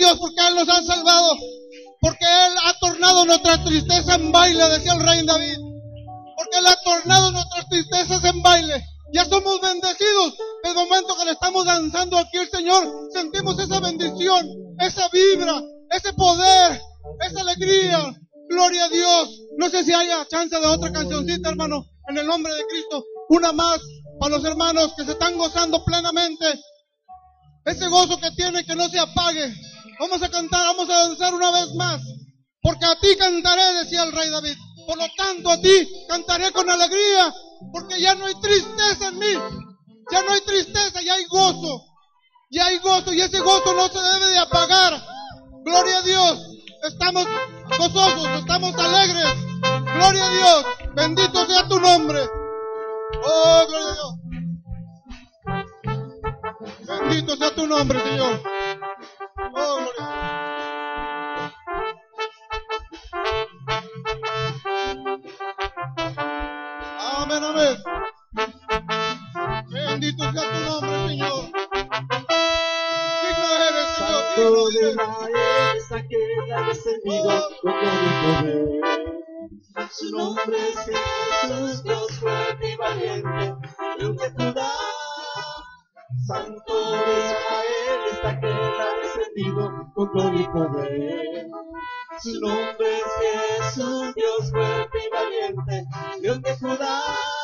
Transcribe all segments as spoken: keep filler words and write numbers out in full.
Dios porque Él nos ha salvado, porque Él ha tornado nuestra tristeza en baile, decía el rey David, porque Él ha tornado nuestras tristezas en baile. Ya somos bendecidos. El momento que le estamos danzando aquí al Señor, sentimos esa bendición, esa vibra, ese poder, esa alegría. Gloria a Dios. No sé si haya chance de otra cancioncita, hermano, en el nombre de Cristo. Una más para los hermanos que se están gozando plenamente. Ese gozo que tiene, que no se apague. Vamos a cantar, vamos a danzar una vez más. Porque a ti cantaré, decía el rey David. Por lo tanto, a ti cantaré con alegría. Porque ya no hay tristeza en mí. Ya no hay tristeza, ya hay gozo. Ya hay gozo y ese gozo no se debe de apagar. Gloria a Dios. Estamos gozosos, estamos alegres. Gloria a Dios. Bendito sea tu nombre. Oh, gloria a Dios. Bendito sea tu nombre, Señor. Oh, gloria a Dios. Amén, amén. Bendito sea tu nombre, Señor. Digno eres, Señor. Santo de Israel, aquel ha descendido con gloria y poder. Su nombre es Jesús, Dios fuerte y valiente, León de Judá. Santo de Israel, es aquel ha descendido con gloria y poder. Su nombre es Jesús, Dios fuerte y valiente, León de Judá.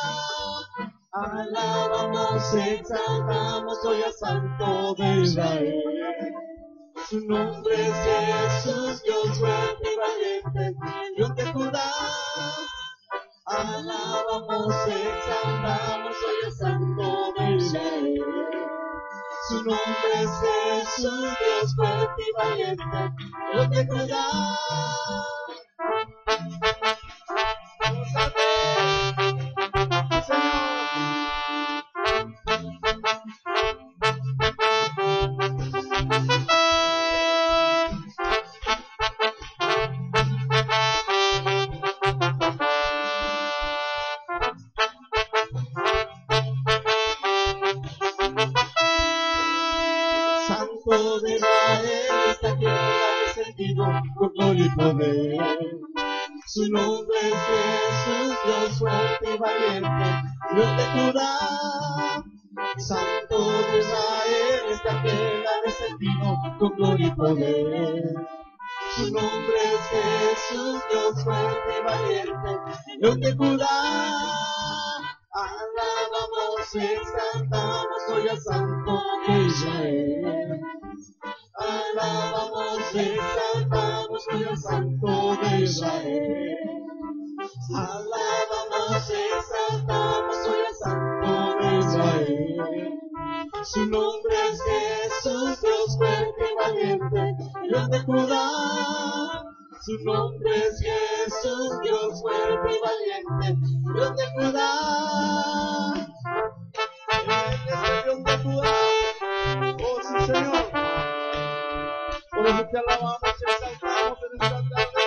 Alabamos, exaltamos hoy al Santo de Israel. Su nombre es Jesús, Dios fuerte y valiente, León de Judá. Alabamos, exaltamos hoy al Santo de Israel. Su nombre es Jesús, Dios fuerte y valiente, León de Judá. Santo de Israel, está quien ha descendido con gloria y poder. Su nombre es Jesús, Dios fuerte y valiente, León de Judá. Santo de Israel, está quien ha descendido con gloria y poder. Su nombre es Jesús, Dios fuerte y valiente, León de Judá. Alabamos, exaltamos hoy al Santo de Israel. Alabamos, exaltamos hoy al Santo de Israel. Alabamos, exaltamos hoy al Santo de Israel. Su nombre es Jesús, Dios fuerte y valiente, León de Judá. Su nombre es Jesús, Dios fuerte y valiente, León de Judá. Él es el León de Judá. Oh, sí, Señor. Por eso te alabamos y exaltamos en esta tarde.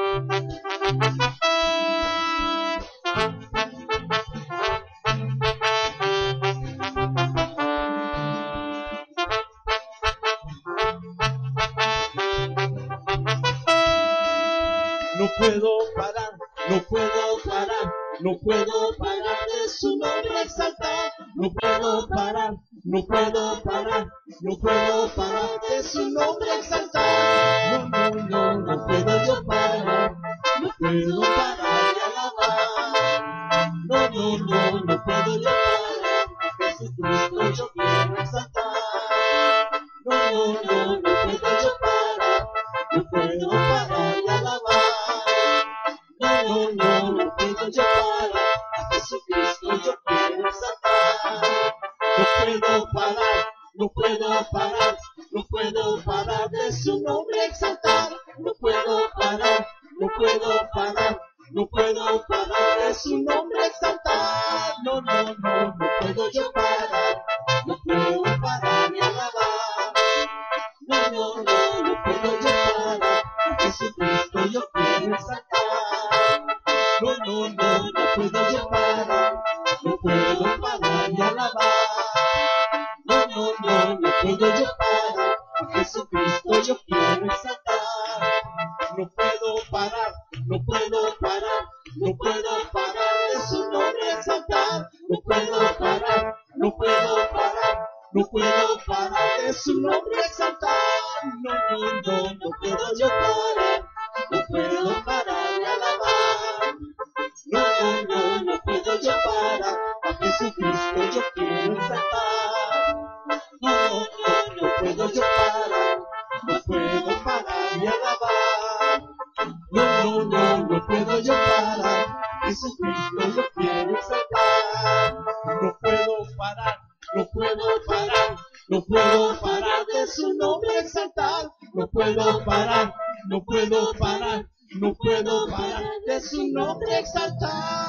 No puedo parar, no puedo parar, no puedo parar de su nombre exaltar. No puedo parar, no puedo parar, no puedo parar de su nombre exaltar. No, no, no, no puedo yo parar, no puedo parar de alabar. No, no, no, no puedo yo parar, Jesucristo yo quiero exaltar. No, no, no, no puedo yo parar, no puedo parar de alabar. No, no, no, no puedo yo parar, a Jesucristo yo quiero exaltar. No puedo parar, no puedo parar, no puedo parar de su nombre exaltar. No puedo parar, no puedo parar, no puedo parar de su nombre exaltar. No, no, no, no puedo yo parar, no puedo parar ni alabar. No, no, no, no puedo yo parar, a Jesucristo yo quiero exaltar. No, no, no, no puedo yo parar, no puedo parar ni alabar. No, no, no, no puedo yo parar, a Jesucristo Jesucristo yo quiero exaltar. No puedo parar, no puedo parar, no puedo parar de su nombre exaltar. No puedo parar, no puedo parar, no puedo parar de su nombre exaltar. No, no, no, no puedo yo parar, no puedo parar de alabar. No, no, no, no puedo yo parar, a Jesucristo yo quiero exaltar. No, no, no, no puedo yo parar, no puedo parar de alabar. No, no, no, no puedo yo parar, Jesucristo yo quiero exaltar. No puedo parar, no puedo parar, no puedo parar de su nombre exaltar. No puedo parar, no puedo parar, no puedo parar de su nombre exaltar.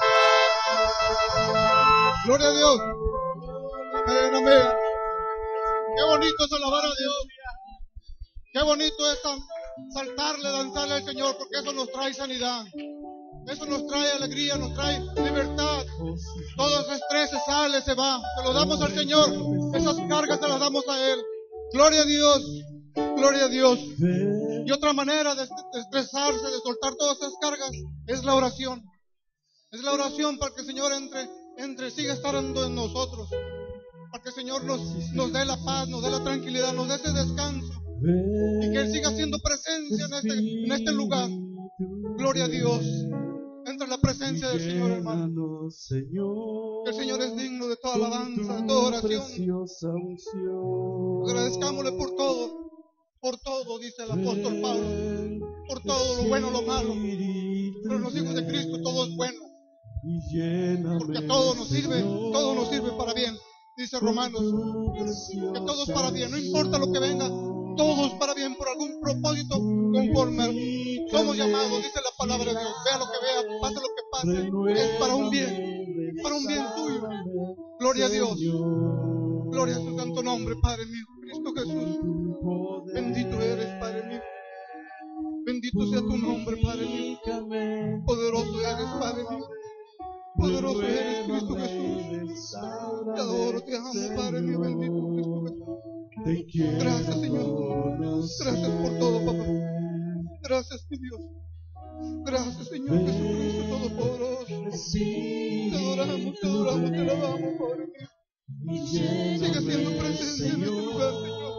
Gloria a Dios. Amén, amén. Qué bonito es alabar a Dios. Qué bonito es saltarle, danzarle al Señor, porque eso nos trae sanidad. Eso nos trae alegría, nos trae libertad. Todo ese estrés se sale, se va. Se lo damos al Señor. Esas cargas se las damos a Él. Gloria a Dios. Gloria a Dios. Y otra manera de estresarse, de soltar todas esas cargas, es la oración. Es la oración para que el Señor entre, entre siga estando en nosotros. Para que el Señor nos, nos dé la paz, nos dé la tranquilidad, nos dé ese descanso. Y que Él siga haciendo presencia en este, en este lugar. Gloria a Dios. Entra en la presencia del Señor, hermano. Que el Señor es digno de toda alabanza, de toda oración. Agradezcámosle por todo. Por todo, dice el apóstol Pablo. Por todo, lo bueno, lo malo. Pero los hijos de Cristo, todo es bueno. Porque a todo nos sirve, todo nos sirve para bien. Dice Romanos, que todo es para bien. No importa lo que venga, todo es para bien por algún propósito conforme somos llamados, dice la palabra de Dios. Vea lo que vea, pase lo que pase, es para un bien, para un bien tuyo. Gloria a Dios. Gloria a su santo nombre, Padre mío. Cristo Jesús, bendito eres, Padre mío. Bendito sea tu nombre, Padre mío. Poderoso eres, Padre mío. Poderoso eres, Cristo Jesús. Te adoro, te amo, Padre mío, bendito Cristo Jesús. Gracias, Señor. Gracias por todo, papá. Gracias, mi Dios. Gracias, Señor Jesucristo Todopoderoso. Te adoramos, te adoramos, te alabamos, Padre mío. Sigue siendo presencia en este lugar, Señor.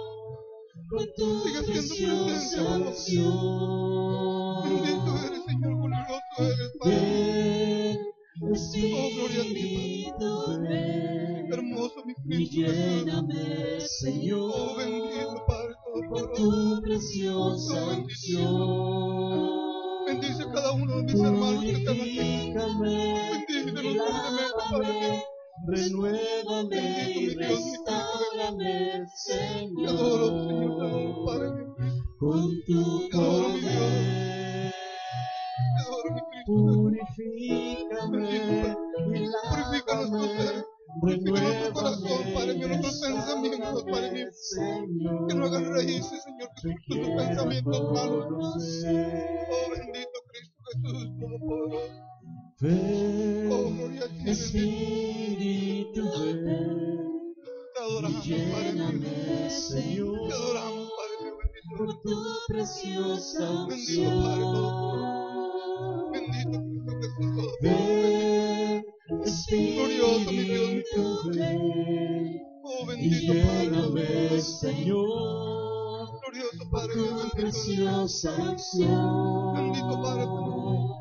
Sigue siendo presencia, papá. Bendito eres, Señor, glorioso eres, Padre. Oh, gloria a ti, Padre. Hermoso mi Cristo Jesús. Señor, Oh, bendito Padre por Todopoderoso. tu preciosa unción. Bendice a cada uno de mis hermanos que están aquí. Bendícelos grandemente, Padre. Renuévame y restáurame, Te Señor, adoro, Señor, te adoro, Padre mío. con tu Te adoro, mi Dios. poder. Te adoro, mi Cristo Jesús. Purifícame y Purifica nuestro lávame, ser. Purifica nuestro corazón, Padre mío, nuestros pensamientos, Padre mío. Señor, Que no hagan raíces, Señor Jesús, en tus pensamientos malos. Oh, bendito Cristo Jesús, Todopoderoso. ven, Oh, gloria a ti, bendito. Espíritu, ven, Te adoramos, Padre mío. lléname, Señor, Te adoramos, Padre mío, bendito. por tu preciosa Bendito Padre unción. Todopoderoso. Bendito Cristo Jesús Todopoderoso. Ven, Glorioso, mi Dios, mi Espíritu, Dios. ven, Oh, y bendito Padre lléname, Todopoderoso. Señor, Glorioso por Padre mío, tu bendito. preciosa unción. Bendito Padre Todopoderoso.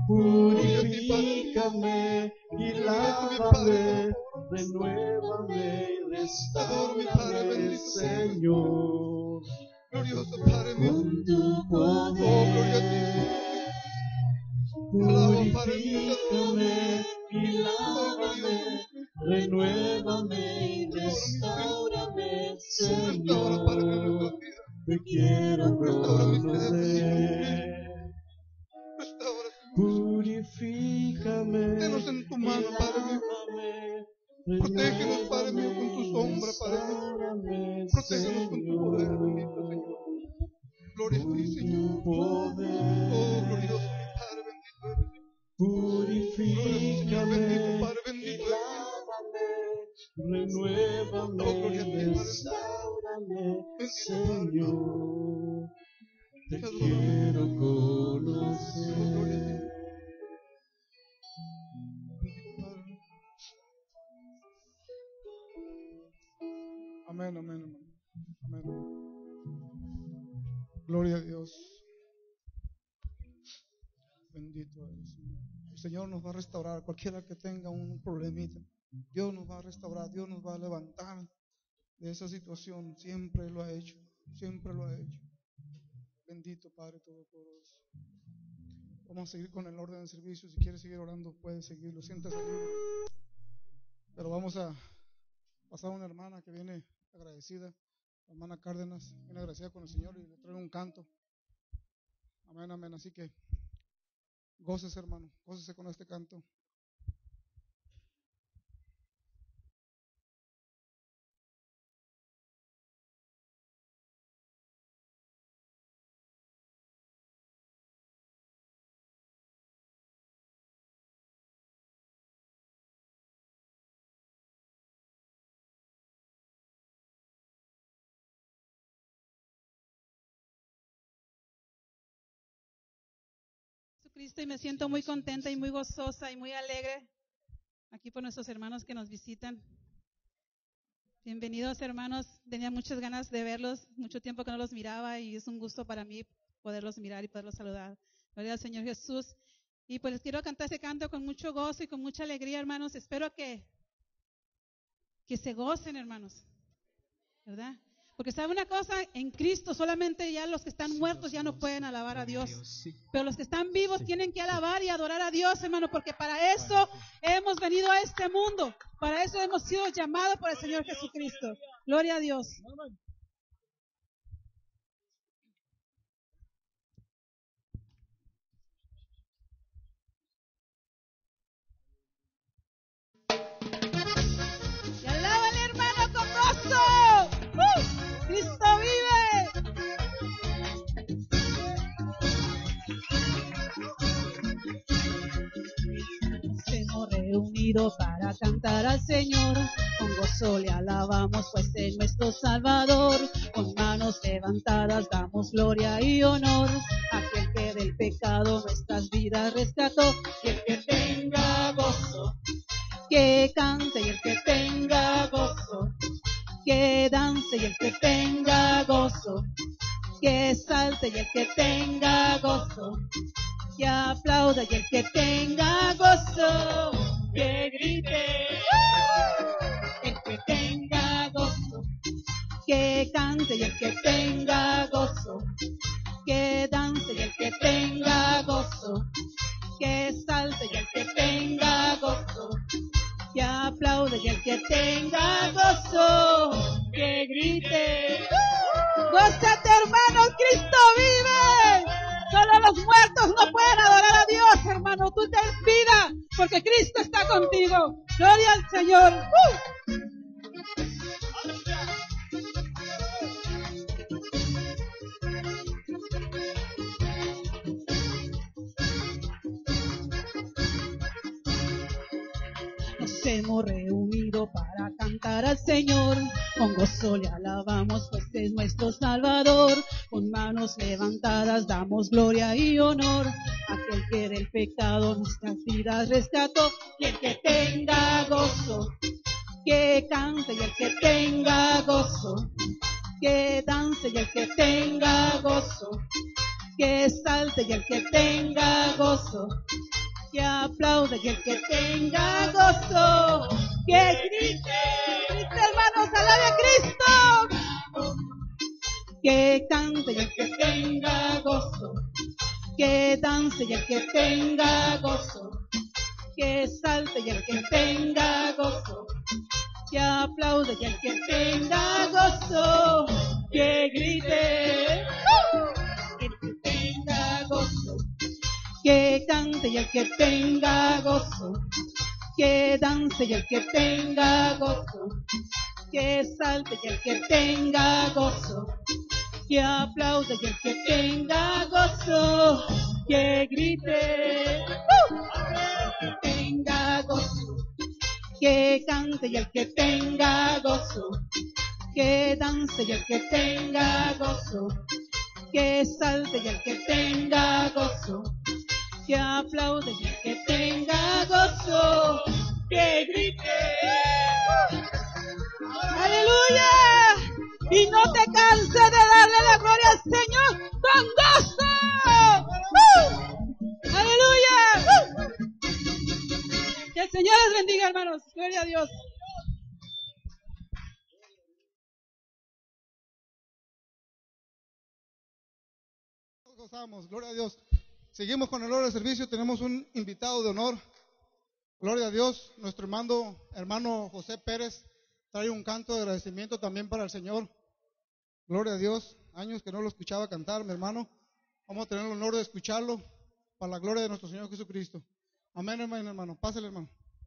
Purifícame y lávame, renuévame y restáurame, Señor, Glorioso Padre mío. con tu Oh, gloria a poder. ti. Te alabo, Padre mío, te adoro. Purifícame y lávame, renuévame y restáurame, Restaura, Padre mío, Señor, nuestras vidas. te quiero conocer. Restaura, Señor. Purifícame, Tenos en tu mano, Padre mío. Protégenos, Padre mío, con tu sombra, Padre mío. Protégenos con tu poder, bendito Señor. Gloria a ti, Señor. Oh, glorioso mi Padre, bendito eres, Señor. Purifícame, Bendito Padre, bendito eres. renuévame, Oh, gloria a ti, Padre. restáurame, Bendito Padre. Señor, te quiero conocer. Amén, amén, amén. Amén. Gloria a Dios. Bendito eres, Señor. El Señor nos va a restaurar. Cualquiera que tenga un problemita, Dios nos va a restaurar. Dios nos va a levantar de esa situación. Siempre lo ha hecho. Siempre lo ha hecho. Bendito Padre Todopoderoso. Vamos a seguir con el orden del servicio. Si quieres seguir orando, puedes seguirlo. Siéntase libre. Pero vamos a pasar a una hermana que viene agradecida, la hermana Cárdenas, viene agradecida con el Señor y le trae un canto. Amén, amén. Así que gócese, hermano, gócese con este canto. Cristo, y me siento muy contenta y muy gozosa y muy alegre aquí por nuestros hermanos que nos visitan. Bienvenidos, hermanos. Tenía muchas ganas de verlos, mucho tiempo que no los miraba y es un gusto para mí poderlos mirar y poderlos saludar. Gloria al Señor Jesús. Y pues les quiero cantar ese canto con mucho gozo y con mucha alegría, hermanos. Espero que, que se gocen, hermanos, ¿verdad? Porque sabe una cosa, en Cristo solamente ya los que están muertos ya no pueden alabar a Dios. Pero los que están vivos tienen que alabar y adorar a Dios, hermano, porque para eso hemos venido a este mundo. Para eso hemos sido llamados por el Señor Jesucristo. Gloria a Dios. Y alábale, hermano, con gozo. ¡Uh! Cristo vive. Hemos reunido para cantar al Señor, con gozo le alabamos, pues es nuestro Salvador. Con manos levantadas damos gloria y honor a aquel que del pecado nuestras vidas rescató. Y el que tenga gozo, que cante, y el que tenga gozo, que dance, y el que tenga gozo, que salte, y el que tenga gozo, que aplauda, y el que tenga gozo, que grite. El que tenga gozo, que cante, y el que tenga gozo, que dance, y el que tenga gozo, que salte, y el que tenga gozo, que aplaude, y el que tenga gozo, que grite. Gózate, hermano, Cristo vive. Solo los muertos no pueden adorar a Dios, hermano. Tú ten vida, porque Cristo está contigo. Gloria al Señor. ¡Uh! Nos hemos reunido para cantar al Señor, con gozo le alabamos, pues es nuestro Salvador. Con manos levantadas damos gloria y honor a aquel que del pecado nuestras vidas rescató. Y el que tenga gozo, que cante, y el que tenga gozo, que dance, y el que tenga gozo, que salte, y el que tenga gozo, que aplaude, y el que tenga gozo, que grite. Grite, hermanos, alabe a Cristo. Que cante, y el que tenga gozo, que dance, y el que tenga gozo, que salte, y el que tenga gozo, que aplaude, y el que tenga gozo, que grite. El que tenga gozo, que cante, y el que tenga gozo, que dance, y el que tenga gozo, que salte, y el que tenga gozo, que aplaude, y el que tenga gozo, que grite. El que tenga gozo, que cante, y el que tenga gozo, que dance y el que tenga gozo, que salte y el que tenga gozo, que aplaude y el que tenga gozo, que grite. ¡Aleluya! Y no te canses de darle la gloria al Señor con gozo. ¡Uh! ¡Aleluya! ¡Uh! Que el Señor les bendiga, hermanos. Gloria a Dios. Nos gozamos, gloria a Dios. Seguimos con el hora de servicio. Tenemos un invitado de honor. Gloria a Dios. Nuestro hermano, hermano José Pérez trae un canto de agradecimiento también para el Señor. Gloria a Dios. Años que no lo escuchaba cantar, mi hermano. Vamos a tener el honor de escucharlo para la gloria de nuestro Señor Jesucristo. Amén, hermano, hermano. Pásale, hermano.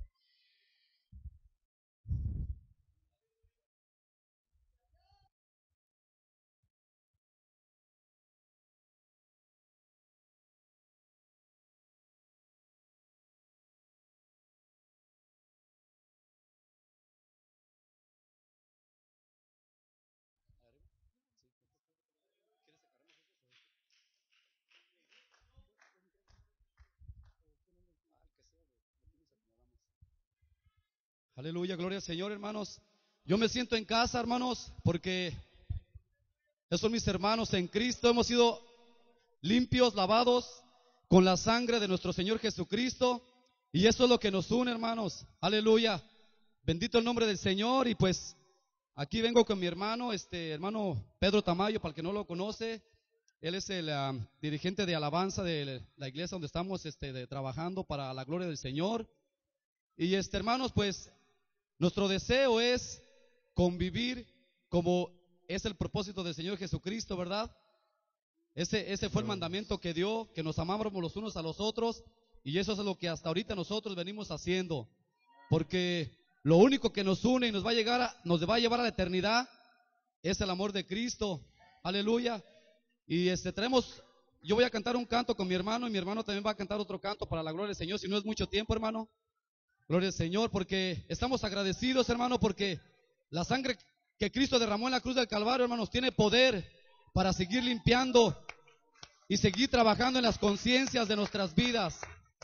Aleluya, gloria al Señor, hermanos. Yo me siento en casa, hermanos, porque esos son mis hermanos en Cristo. Hemos sido limpios, lavados con la sangre de nuestro Señor Jesucristo. Y eso es lo que nos une, hermanos. Aleluya. Bendito el nombre del Señor. Y pues aquí vengo con mi hermano, este hermano Pedro Tamayo, para el que no lo conoce. Él es el uh, dirigente de alabanza de la iglesia donde estamos este, de, trabajando para la gloria del Señor. Y este, hermanos, pues nuestro deseo es convivir como es el propósito del Señor Jesucristo, ¿verdad? Ese, ese fue el mandamiento que dio, que nos amáramos los unos a los otros, y eso es lo que hasta ahorita nosotros venimos haciendo, porque lo único que nos une y nos va a llegar a, nos va a llevar a la eternidad es el amor de Cristo. Aleluya. Y este traemos, yo voy a cantar un canto con mi hermano, y mi hermano también va a cantar otro canto para la gloria del Señor, si no es mucho tiempo, hermano. Gloria al Señor, porque estamos agradecidos, hermano, porque la sangre que Cristo derramó en la cruz del Calvario, hermanos, tiene poder para seguir limpiando y seguir trabajando en las conciencias de nuestras vidas.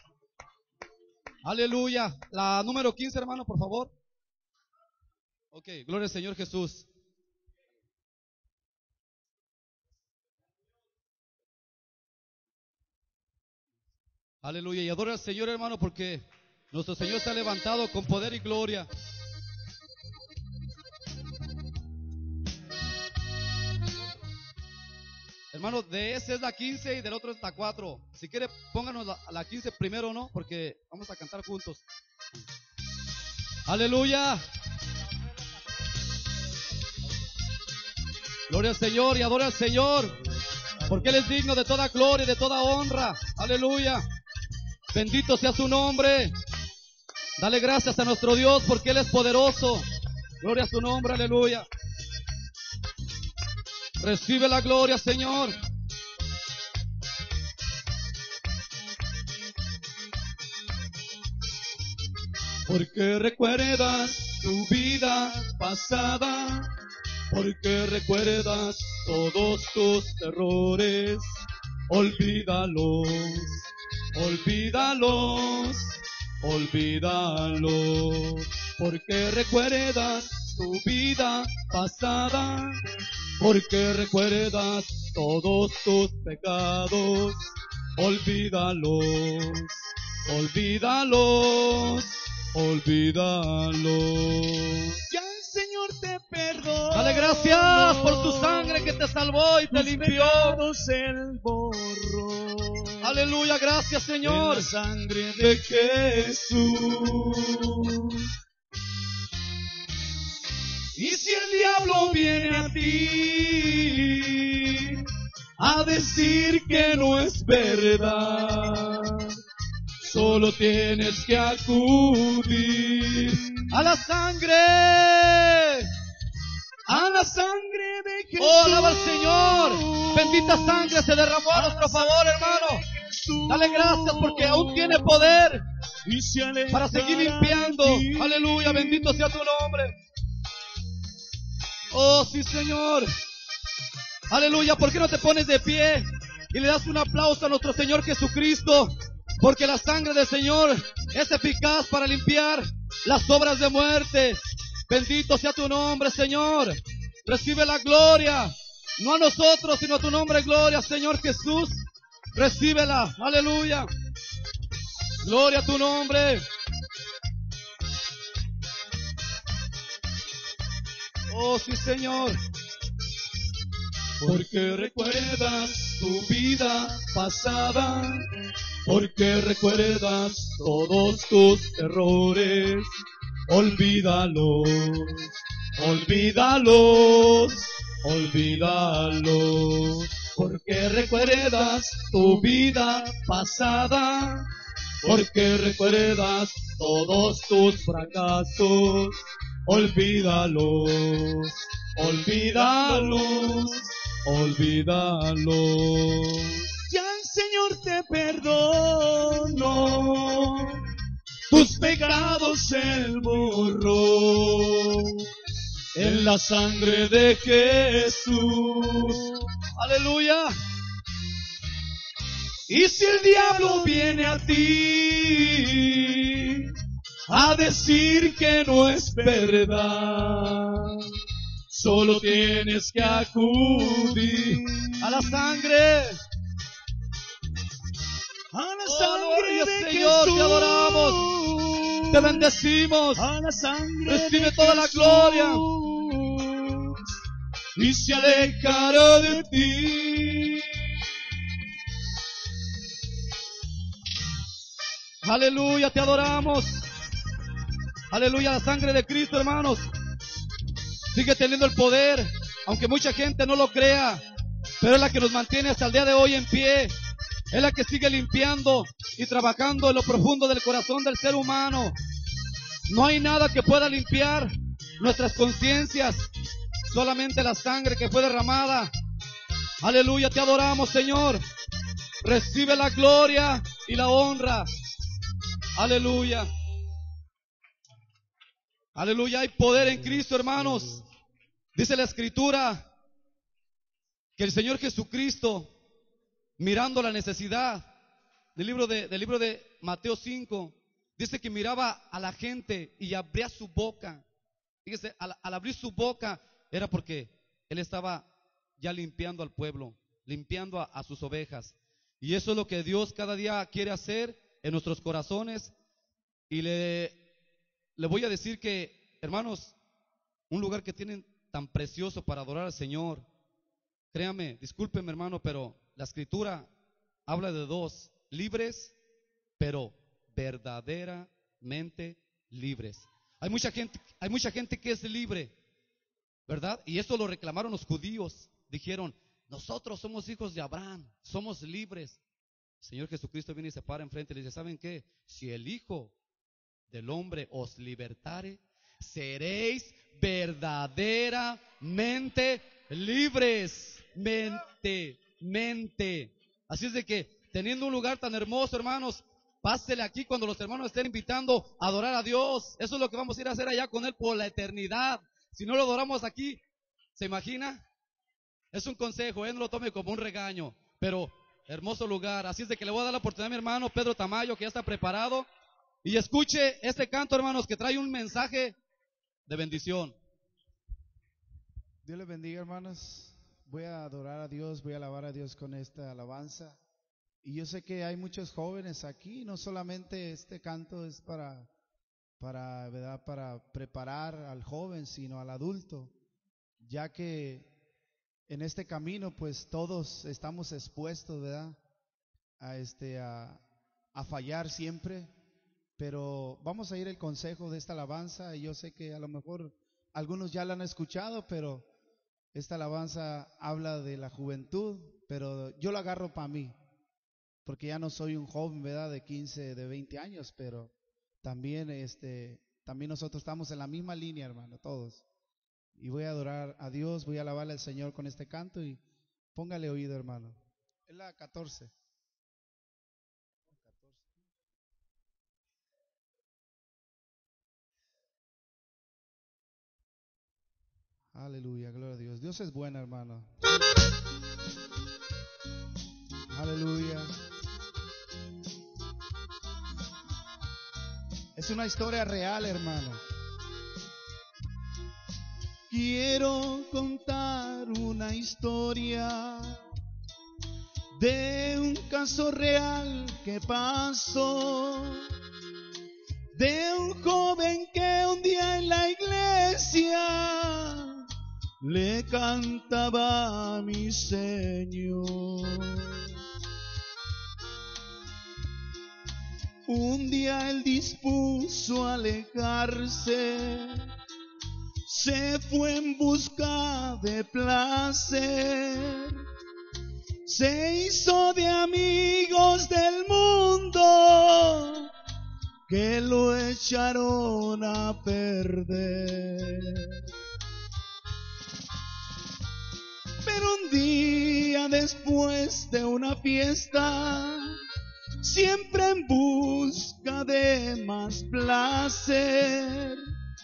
Aleluya. La número quince, hermano, por favor. Ok, gloria al Señor Jesús. Aleluya. Y adora al Señor, hermano, porque nuestro Señor se ha levantado con poder y gloria. Hermano, de ese es la quince y del otro es la cuatro. Si quiere, pónganos la, la quince primero, ¿no? Porque vamos a cantar juntos. Aleluya. Gloria al Señor y adora al Señor, porque Él es digno de toda gloria y de toda honra. Aleluya. Bendito sea su nombre. Dale gracias a nuestro Dios porque Él es poderoso. Gloria a su nombre, aleluya. Recibe la gloria, Señor. Porque recuerdas tu vida pasada, porque recuerdas todos tus errores. Olvídalos, olvídalos. Olvídalo, porque recuerdas tu vida pasada, porque recuerdas todos tus pecados. Olvídalos, olvídalos, olvídalos. Ya el Señor te perdonó. Dale gracias por tu sangre que te salvó y te limpió. Él borró. Aleluya, gracias, Señor. En la sangre de Jesús. Y si el diablo viene a ti a decir que no es verdad, solo tienes que acudir a la sangre, a la sangre de Jesús. Oh, alaba al Señor. Bendita sangre se derramó a nuestro favor, hermano. Dale gracias porque aún tiene poder para seguir limpiando. Aleluya, bendito sea tu nombre. Oh, sí, Señor. Aleluya. ¿Por qué no te pones de pie y le das un aplauso a nuestro Señor Jesucristo? Porque la sangre del Señor es eficaz para limpiar las obras de muerte. Bendito sea tu nombre, Señor. Recibe la gloria. No a nosotros, sino a tu nombre, gloria, Señor Jesús. Recíbela. Aleluya. Gloria a tu nombre. Oh, sí, Señor. Porque recuerdas tu vida pasada, porque recuerdas todos tus errores. Olvídalos, olvídalos, olvídalos. Porque recuerdas tu vida pasada, porque recuerdas todos tus fracasos. Olvídalos, olvídalos, olvídalos. Ya el Señor te perdonó, tus pecados Él borró en la sangre de Jesús. Aleluya. Y si el diablo viene a ti a decir que no es verdad, solo tienes que acudir A la sangre. a la Oh, sangre gloria, de Señor, Jesús. te adoramos, te bendecimos. A la sangre Recibe de toda la Jesús. gloria. Y se alejará de ti. Aleluya, te adoramos. Aleluya, la sangre de Cristo, hermanos, sigue teniendo el poder, aunque mucha gente no lo crea, pero es la que nos mantiene hasta el día de hoy en pie. Es la que sigue limpiando y trabajando en lo profundo del corazón del ser humano. No hay nada que pueda limpiar nuestras conciencias, solamente la sangre que fue derramada. Aleluya, te adoramos, Señor. Recibe la gloria y la honra. Aleluya. Aleluya, hay poder en Cristo, hermanos. Dice la Escritura que el Señor Jesucristo, mirando la necesidad, del libro de, del libro de Mateo cinco, dice que miraba a la gente y abría su boca. Fíjese, al, al abrir su boca era porque Él estaba ya limpiando al pueblo, limpiando a, a sus ovejas. Y eso es lo que Dios cada día quiere hacer en nuestros corazones. Y le, le voy a decir que, hermanos, un lugar que tienen tan precioso para adorar al Señor. Créame, discúlpeme, hermano, pero la Escritura habla de dos: libres, pero verdaderamente libres. Hay mucha gente, hay mucha gente que es libre, ¿verdad? Y eso lo reclamaron los judíos. Dijeron: nosotros somos hijos de Abraham, somos libres. El Señor Jesucristo viene y se para enfrente y le dice: ¿saben qué? Si el Hijo del Hombre os libertare, seréis verdaderamente libres. Mente, mente. Así es de que, teniendo un lugar tan hermoso, hermanos, pásele aquí cuando los hermanos estén invitando a adorar a Dios. Eso es lo que vamos a ir a hacer allá con Él por la eternidad. Si no lo adoramos aquí, ¿se imagina? Es un consejo, ¿eh? No lo tome como un regaño, pero hermoso lugar. Así es de que le voy a dar la oportunidad a mi hermano Pedro Tamayo, que ya está preparado, y escuche este canto, hermanos, que trae un mensaje de bendición. Dios les bendiga, hermanos. Voy a adorar a Dios, voy a alabar a Dios con esta alabanza. Y yo sé que hay muchos jóvenes aquí, no solamente este canto es para, para, ¿verdad? Para preparar al joven, sino al adulto, ya que en este camino pues todos estamos expuestos, ¿verdad? A, este, a, a fallar siempre, pero vamos a ir el consejo de esta alabanza. Y yo sé que a lo mejor algunos ya la han escuchado, pero esta alabanza habla de la juventud, pero yo la agarro para mí, porque ya no soy un joven, ¿verdad? De quince, de veinte años, pero también, este, también nosotros estamos en la misma línea, hermano, todos. Y voy a adorar a Dios, voy a alabarle al Señor con este canto y póngale oído, hermano. Es la catorce. Aleluya, gloria a Dios. Dios es bueno, hermano. Aleluya. Es una historia real, hermano. Quiero contar una historia de un caso real que pasó, de un joven que un día en la iglesia le cantaba a mi Señor. Un día él dispuso alejarse, se fue en busca de placer, se hizo de amigos del mundo que lo echaron a perder. Pero un día después de una fiesta, siempre en busca de más placer,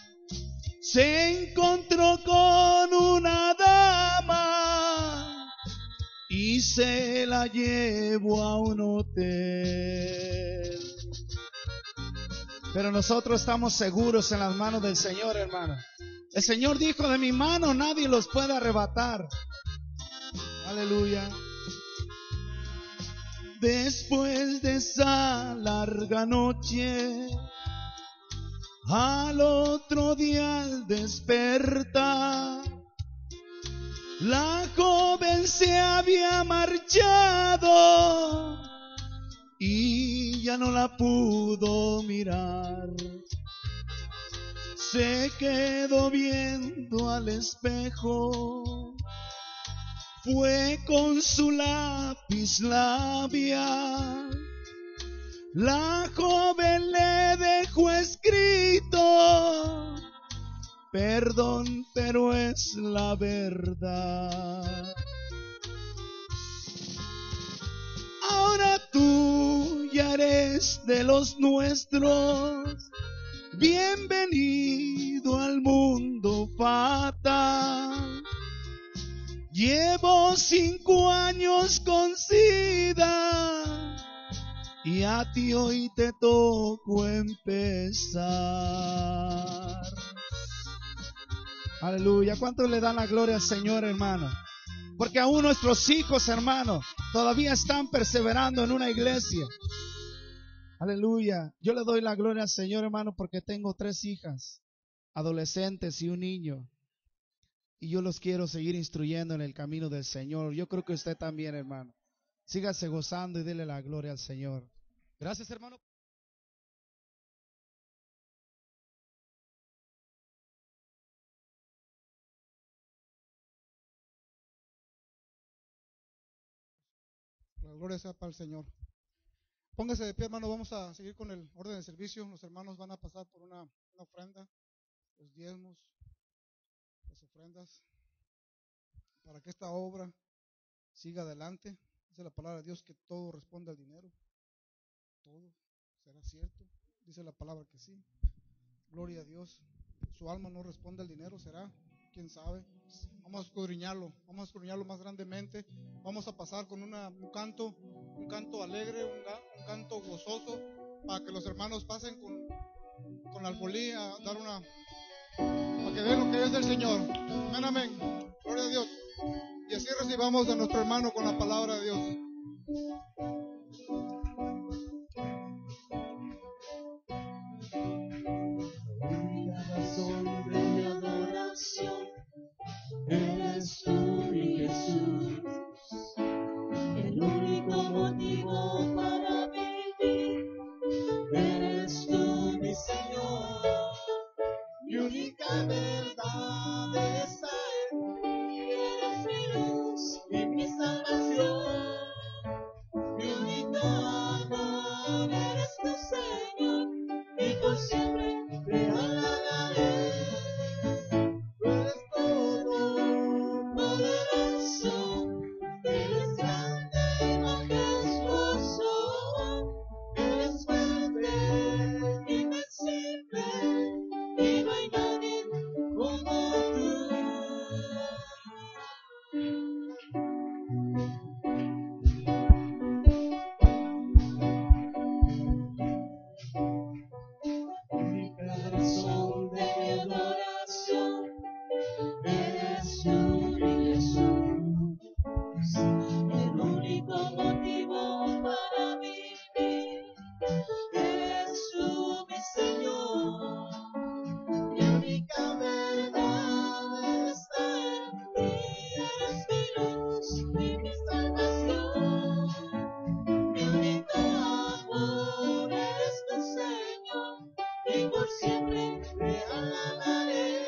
se encontró con una dama y se la llevó a un hotel. Pero nosotros estamos seguros en las manos del Señor, hermano. El Señor dijo: de mi mano nadie los puede arrebatar. Aleluya. Después de esa larga noche, al otro día al despertar, la joven se había marchado y ya no la pudo mirar. Se quedó viendo al espejo, fue con su lápiz labial. La joven le dejó escrito: perdón, pero es la verdad. Ahora tú ya eres de los nuestros, bienvenido al mundo fatal. Llevo cinco años con SIDA y a ti hoy te tocó empezar. Aleluya. ¿Cuántos le dan la gloria al Señor, hermano? Porque aún nuestros hijos, hermano, todavía están perseverando en una iglesia. Aleluya. Yo le doy la gloria al Señor, hermano, porque tengo tres hijas, adolescentes y un niño. Y yo los quiero seguir instruyendo en el camino del Señor. Yo creo que usted también, hermano. Sígase gozando y dele la gloria al Señor. Gracias, hermano. La gloria sea para el Señor. Póngase de pie, hermano. Vamos a seguir con el orden de servicio. Los hermanos van a pasar por una, una ofrenda, los diezmos, las ofrendas, para que esta obra siga adelante. Dice la palabra de Dios que todo responde al dinero. Todo será cierto. Dice la palabra que sí. Gloria a Dios. Su alma no responde al dinero, será. ¿Quién sabe? Vamos a escudriñarlo. Vamos a escudriñarlo más grandemente. Vamos a pasar con una, un canto, un canto alegre, un, un canto gozoso, para que los hermanos pasen con, con la alfolía a dar una, para que vean lo que es el Señor. Amén, amén. Gloria a Dios. Y así recibamos a nuestro hermano con la palabra de Dios. Eres tú, mi Jesús, el único motivo para vivir. Eres tú, mi Señor, mi única verdad está en ti. Eres mi luz y mi salvación, mi el único motivo para vivir. Eres tú, mi Señor, mi única verdad está en ti. Eres mi luz y mi salvación, mi único amor es tu Señor, y por siempre te alabaré.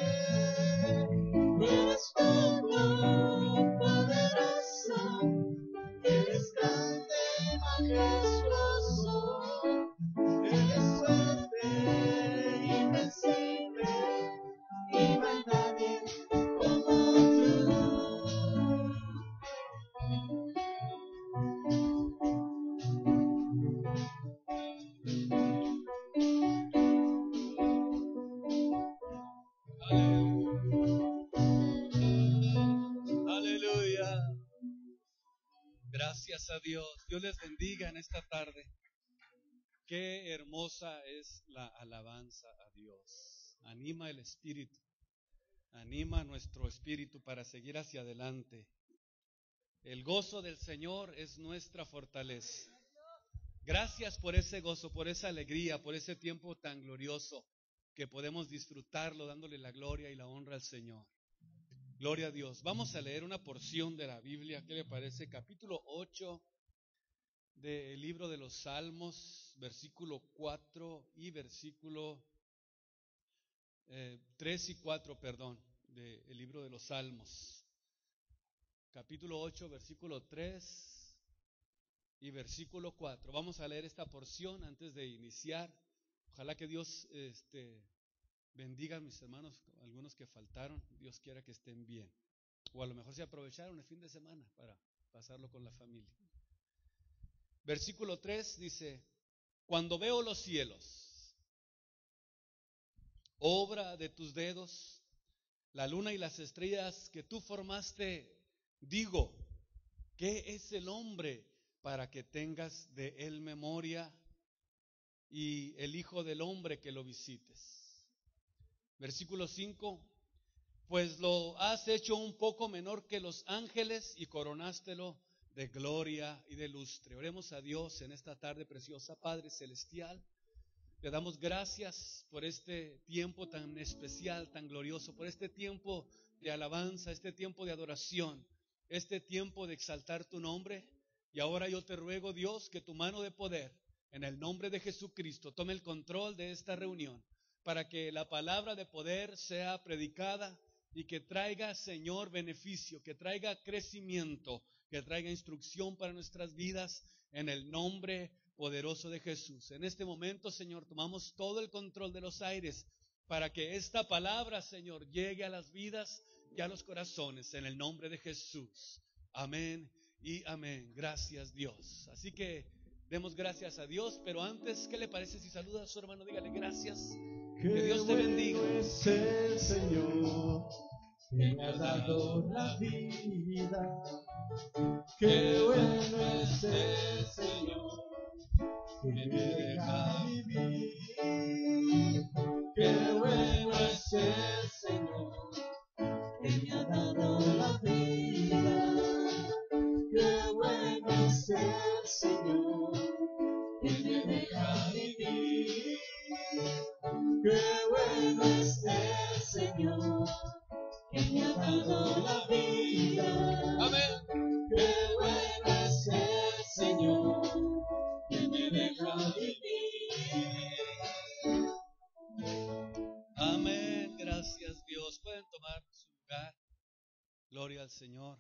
Eres tú, poderoso, eres grande, majestuoso, eres fuerte, invencible, y no hay nadie como tú. Aleluya. Gracias a Dios. Dios les bendiga en esta tarde. Qué hermosa es la alabanza a Dios. Anima el espíritu. Anima nuestro espíritu para seguir hacia adelante. El gozo del Señor es nuestra fortaleza. Gracias por ese gozo, por esa alegría, por ese tiempo tan glorioso que podemos disfrutarlo dándole la gloria y la honra al Señor. Gloria a Dios. Vamos a leer una porción de la Biblia. ¿Qué le parece? Capítulo ocho del libro de los Salmos, versículo cuatro y versículo eh, tres y cuatro, perdón, del libro de los Salmos. Capítulo ocho, versículo tres y versículo cuatro. Vamos a leer esta porción antes de iniciar. Ojalá que Dios este, bendiga a mis hermanos, algunos que faltaron. Dios quiera que estén bien. O a lo mejor se aprovecharon el fin de semana para pasarlo con la familia. Versículo tres dice: cuando veo los cielos, obra de tus dedos, la luna y las estrellas que tú formaste, digo, ¿qué es el hombre para que tengas de él memoria, y el hijo del hombre que lo visites? Versículo cinco: pues lo has hecho un poco menor que los ángeles y coronástelo de gloria y de lustre. Oremos a Dios en esta tarde preciosa. Padre celestial, le damos gracias por este tiempo tan especial, tan glorioso, por este tiempo de alabanza, este tiempo de adoración, este tiempo de exaltar tu nombre. Y ahora yo te ruego, Dios, que tu mano de poder, en el nombre de Jesucristo, tome el control de esta reunión, para que la palabra de poder sea predicada y que traiga, Señor, beneficio, que traiga crecimiento, que traiga instrucción para nuestras vidas, en el nombre poderoso de Jesús. En este momento, Señor, tomamos todo el control de los aires para que esta palabra, Señor, llegue a las vidas y a los corazones, en el nombre de Jesús. Amén y amén. Gracias, Dios. Así que demos gracias a Dios, pero antes, ¿qué le parece si saluda a su hermano? Dígale gracias. Que Dios te bendiga. Es el Señor que me ha dado la vida. Qué bueno es el Señor que me deja vivir. Qué bueno es el Señor que me ha dado la vida. Qué bueno es el Señor que me deja vivir. Qué bueno es el Señor que me ha dado la vida. Amén. Qué bueno es el Señor que me deja vivir. Amén. Gracias, Dios. Pueden tomar su lugar. Gloria al Señor.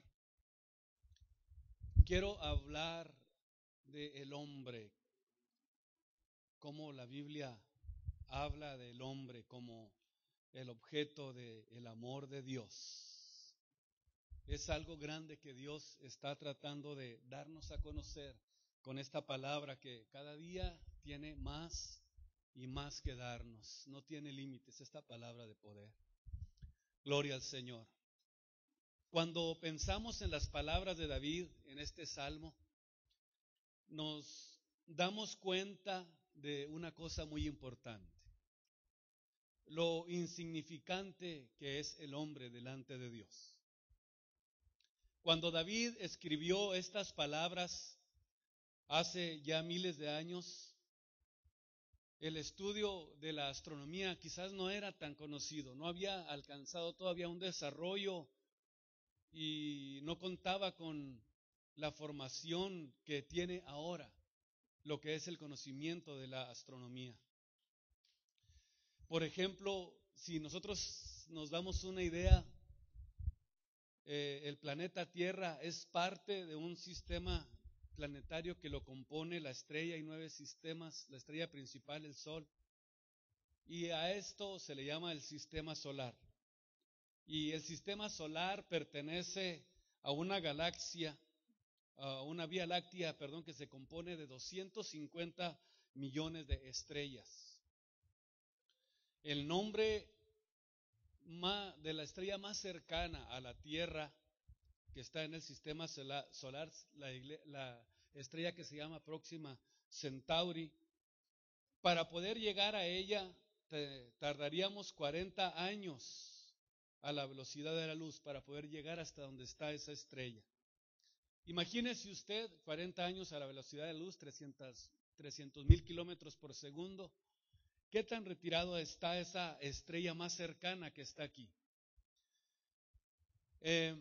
Quiero hablar del hombre, cómo la Biblia habla del hombre como el objeto del amor de Dios. Es algo grande que Dios está tratando de darnos a conocer con esta palabra que cada día tiene más y más que darnos. No tiene límites esta palabra de poder. Gloria al Señor. Cuando pensamos en las palabras de David en este salmo, nos damos cuenta de una cosa muy importante: lo insignificante que es el hombre delante de Dios. Cuando David escribió estas palabras hace ya miles de años, el estudio de la astronomía quizás no era tan conocido, no había alcanzado todavía un desarrollo y no contaba con la formación que tiene ahora, lo que es el conocimiento de la astronomía. Por ejemplo, si nosotros nos damos una idea, eh, el planeta Tierra es parte de un sistema planetario que lo compone la estrella y nueve sistemas, la estrella principal, el Sol, y a esto se le llama el sistema solar. Y el sistema solar pertenece a una galaxia, a una vía láctea, perdón, que se compone de doscientos cincuenta millones de estrellas. El nombre de la estrella más cercana a la Tierra que está en el sistema solar, la, la estrella que se llama Próxima Centauri. Para poder llegar a ella tardaríamos cuarenta años a la velocidad de la luz para poder llegar hasta donde está esa estrella. Imagínese usted cuarenta años a la velocidad de la luz, trescientos mil kilómetros por segundo. ¿Qué tan retirado está esa estrella más cercana que está aquí? Eh,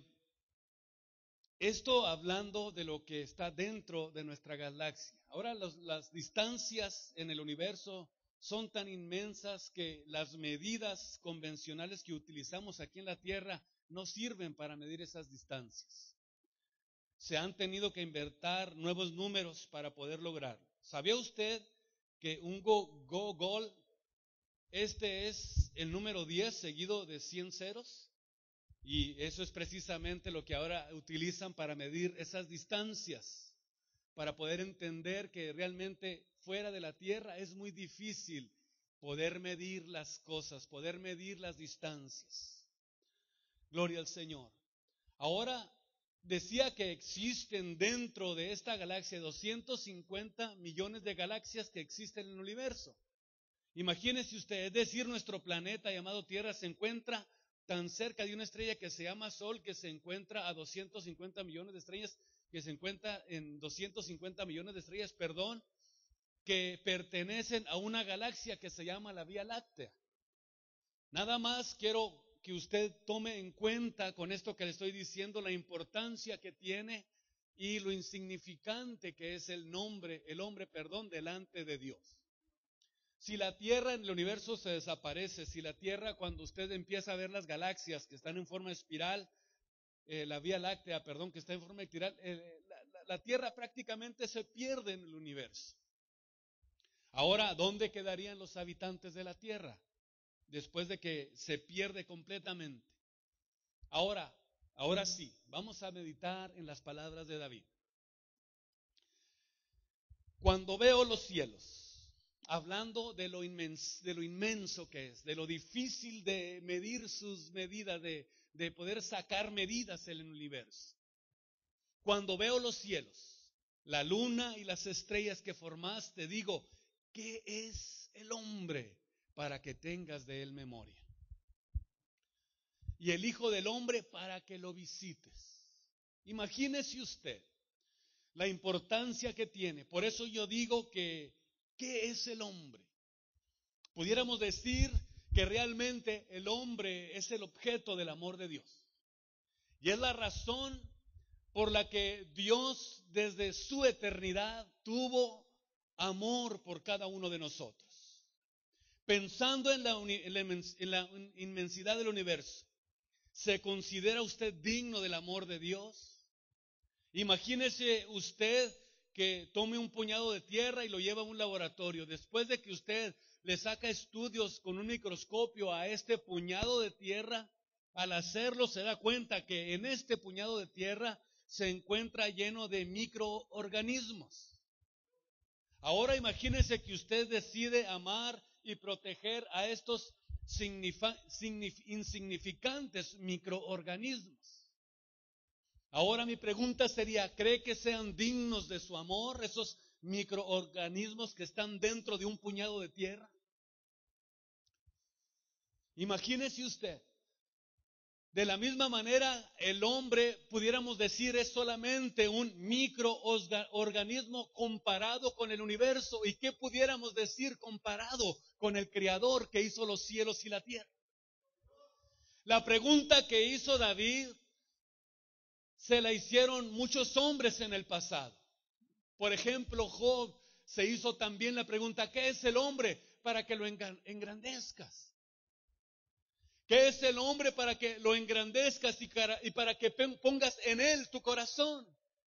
Esto hablando de lo que está dentro de nuestra galaxia. Ahora los, las distancias en el universo son tan inmensas que las medidas convencionales que utilizamos aquí en la Tierra no sirven para medir esas distancias. Se han tenido que inventar nuevos números para poder lograrlo. ¿Sabía usted que un go, go gol, este es el número diez seguido de cien ceros? Y eso es precisamente lo que ahora utilizan para medir esas distancias, para poder entender que realmente fuera de la Tierra es muy difícil poder medir las cosas, poder medir las distancias. Gloria al Señor. Ahora decía que existen dentro de esta galaxia doscientos cincuenta millones de galaxias que existen en el universo. Imagínese usted, es decir, nuestro planeta llamado Tierra se encuentra tan cerca de una estrella que se llama Sol, que se encuentra a doscientos cincuenta millones de estrellas, que se encuentra en doscientos cincuenta millones de estrellas, perdón, que pertenecen a una galaxia que se llama la Vía Láctea. Nada más quiero que usted tome en cuenta con esto que le estoy diciendo la importancia que tiene y lo insignificante que es el nombre, el hombre, perdón, delante de Dios. Si la Tierra en el universo se desaparece, si la Tierra cuando usted empieza a ver las galaxias que están en forma de espiral, eh, la Vía Láctea, perdón, que está en forma de espiral, eh, la, la, la Tierra prácticamente se pierde en el universo. Ahora, ¿dónde quedarían los habitantes de la Tierra? Después de que se pierde completamente. Ahora, ahora sí, vamos a meditar en las palabras de David. Cuando veo los cielos, hablando de lo, inmenso, de lo inmenso que es, de lo difícil de medir sus medidas, de, de poder sacar medidas en el universo. Cuando veo los cielos, la luna y las estrellas que formaste, digo, ¿qué es el hombre para que tengas de él memoria? Y el Hijo del Hombre para que lo visites. Imagínese usted la importancia que tiene. Por eso yo digo que ¿qué es el hombre? Pudiéramos decir que realmente el hombre es el objeto del amor de Dios. Y es la razón por la que Dios desde su eternidad tuvo amor por cada uno de nosotros. Pensando en la, en la, en la inmensidad del universo, ¿se considera usted digno del amor de Dios? Imagínese usted que tome un puñado de tierra y lo lleva a un laboratorio. Después de que usted le saca estudios con un microscopio a este puñado de tierra, al hacerlo se da cuenta que en este puñado de tierra se encuentra lleno de microorganismos. Ahora imagínese que usted decide amar y proteger a estos insignificantes microorganismos. Ahora mi pregunta sería, ¿cree que sean dignos de su amor esos microorganismos que están dentro de un puñado de tierra? Imagínese usted, De la misma manera, el hombre, pudiéramos decir, es solamente un microorganismo comparado con el universo. ¿Y qué pudiéramos decir comparado con el Creador que hizo los cielos y la tierra? La pregunta que hizo David se la hicieron muchos hombres en el pasado. Por ejemplo, Job se hizo también la pregunta: ¿qué es el hombre para que lo engrandezcas? ¿Qué es el hombre para que lo engrandezcas y para que pongas en él tu corazón?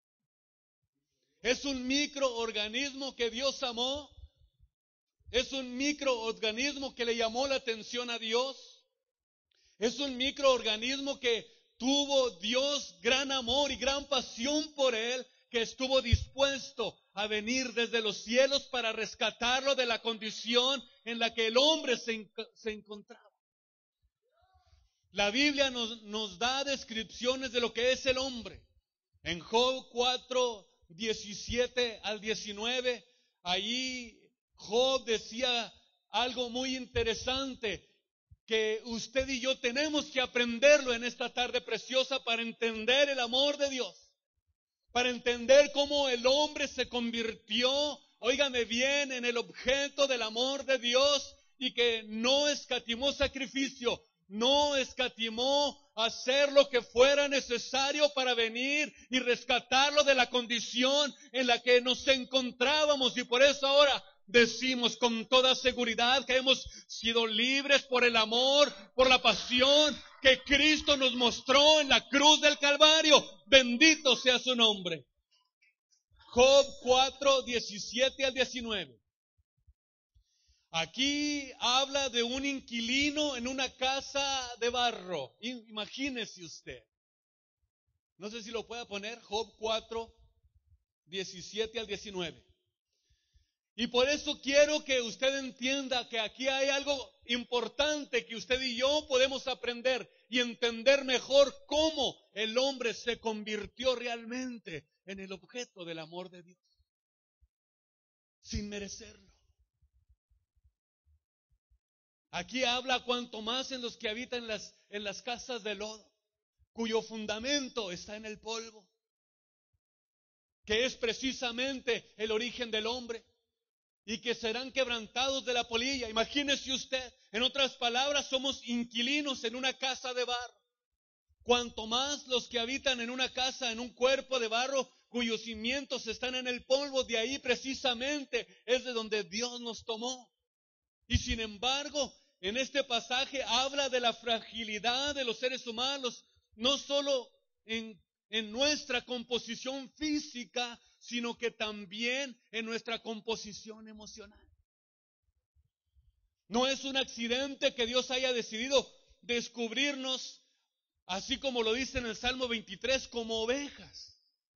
¿Es un microorganismo que Dios amó? ¿Es un microorganismo que le llamó la atención a Dios? ¿Es un microorganismo que tuvo Dios gran amor y gran pasión por él, que estuvo dispuesto a venir desde los cielos para rescatarlo de la condición en la que el hombre se, se encontraba? La Biblia nos, nos da descripciones de lo que es el hombre. En Job cuatro, diecisiete al diecinueve, allí Job decía algo muy interesante que usted y yo tenemos que aprenderlo en esta tarde preciosa para entender el amor de Dios, para entender cómo el hombre se convirtió, óigame bien, en el objeto del amor de Dios y que no escatimó sacrificio, no escatimó hacer lo que fuera necesario para venir y rescatarlo de la condición en la que nos encontrábamos. Y por eso ahora decimos con toda seguridad que hemos sido libres por el amor, por la pasión que Cristo nos mostró en la cruz del Calvario. Bendito sea su nombre. Job cuatro, diecisiete al diecinueve. Aquí habla de un inquilino en una casa de barro. Imagínese usted. No sé si lo pueda poner. Job cuatro, diecisiete al diecinueve. Y por eso quiero que usted entienda que aquí hay algo importante que usted y yo podemos aprender y entender mejor cómo el hombre se convirtió realmente en el objeto del amor de Dios, sin merecerlo. Aquí habla cuanto más en los que habitan en las, en las casas de lodo, cuyo fundamento está en el polvo, que es precisamente el origen del hombre, y que serán quebrantados de la polilla. Imagínese usted, en otras palabras, somos inquilinos en una casa de barro. Cuanto más los que habitan en una casa, en un cuerpo de barro, cuyos cimientos están en el polvo, de ahí precisamente es de donde Dios nos tomó. Y sin embargo, en este pasaje habla de la fragilidad de los seres humanos, no solo en, en nuestra composición física, sino que también en nuestra composición emocional. No es un accidente que Dios haya decidido descubrirnos, así como lo dice en el Salmo veintitrés, como ovejas.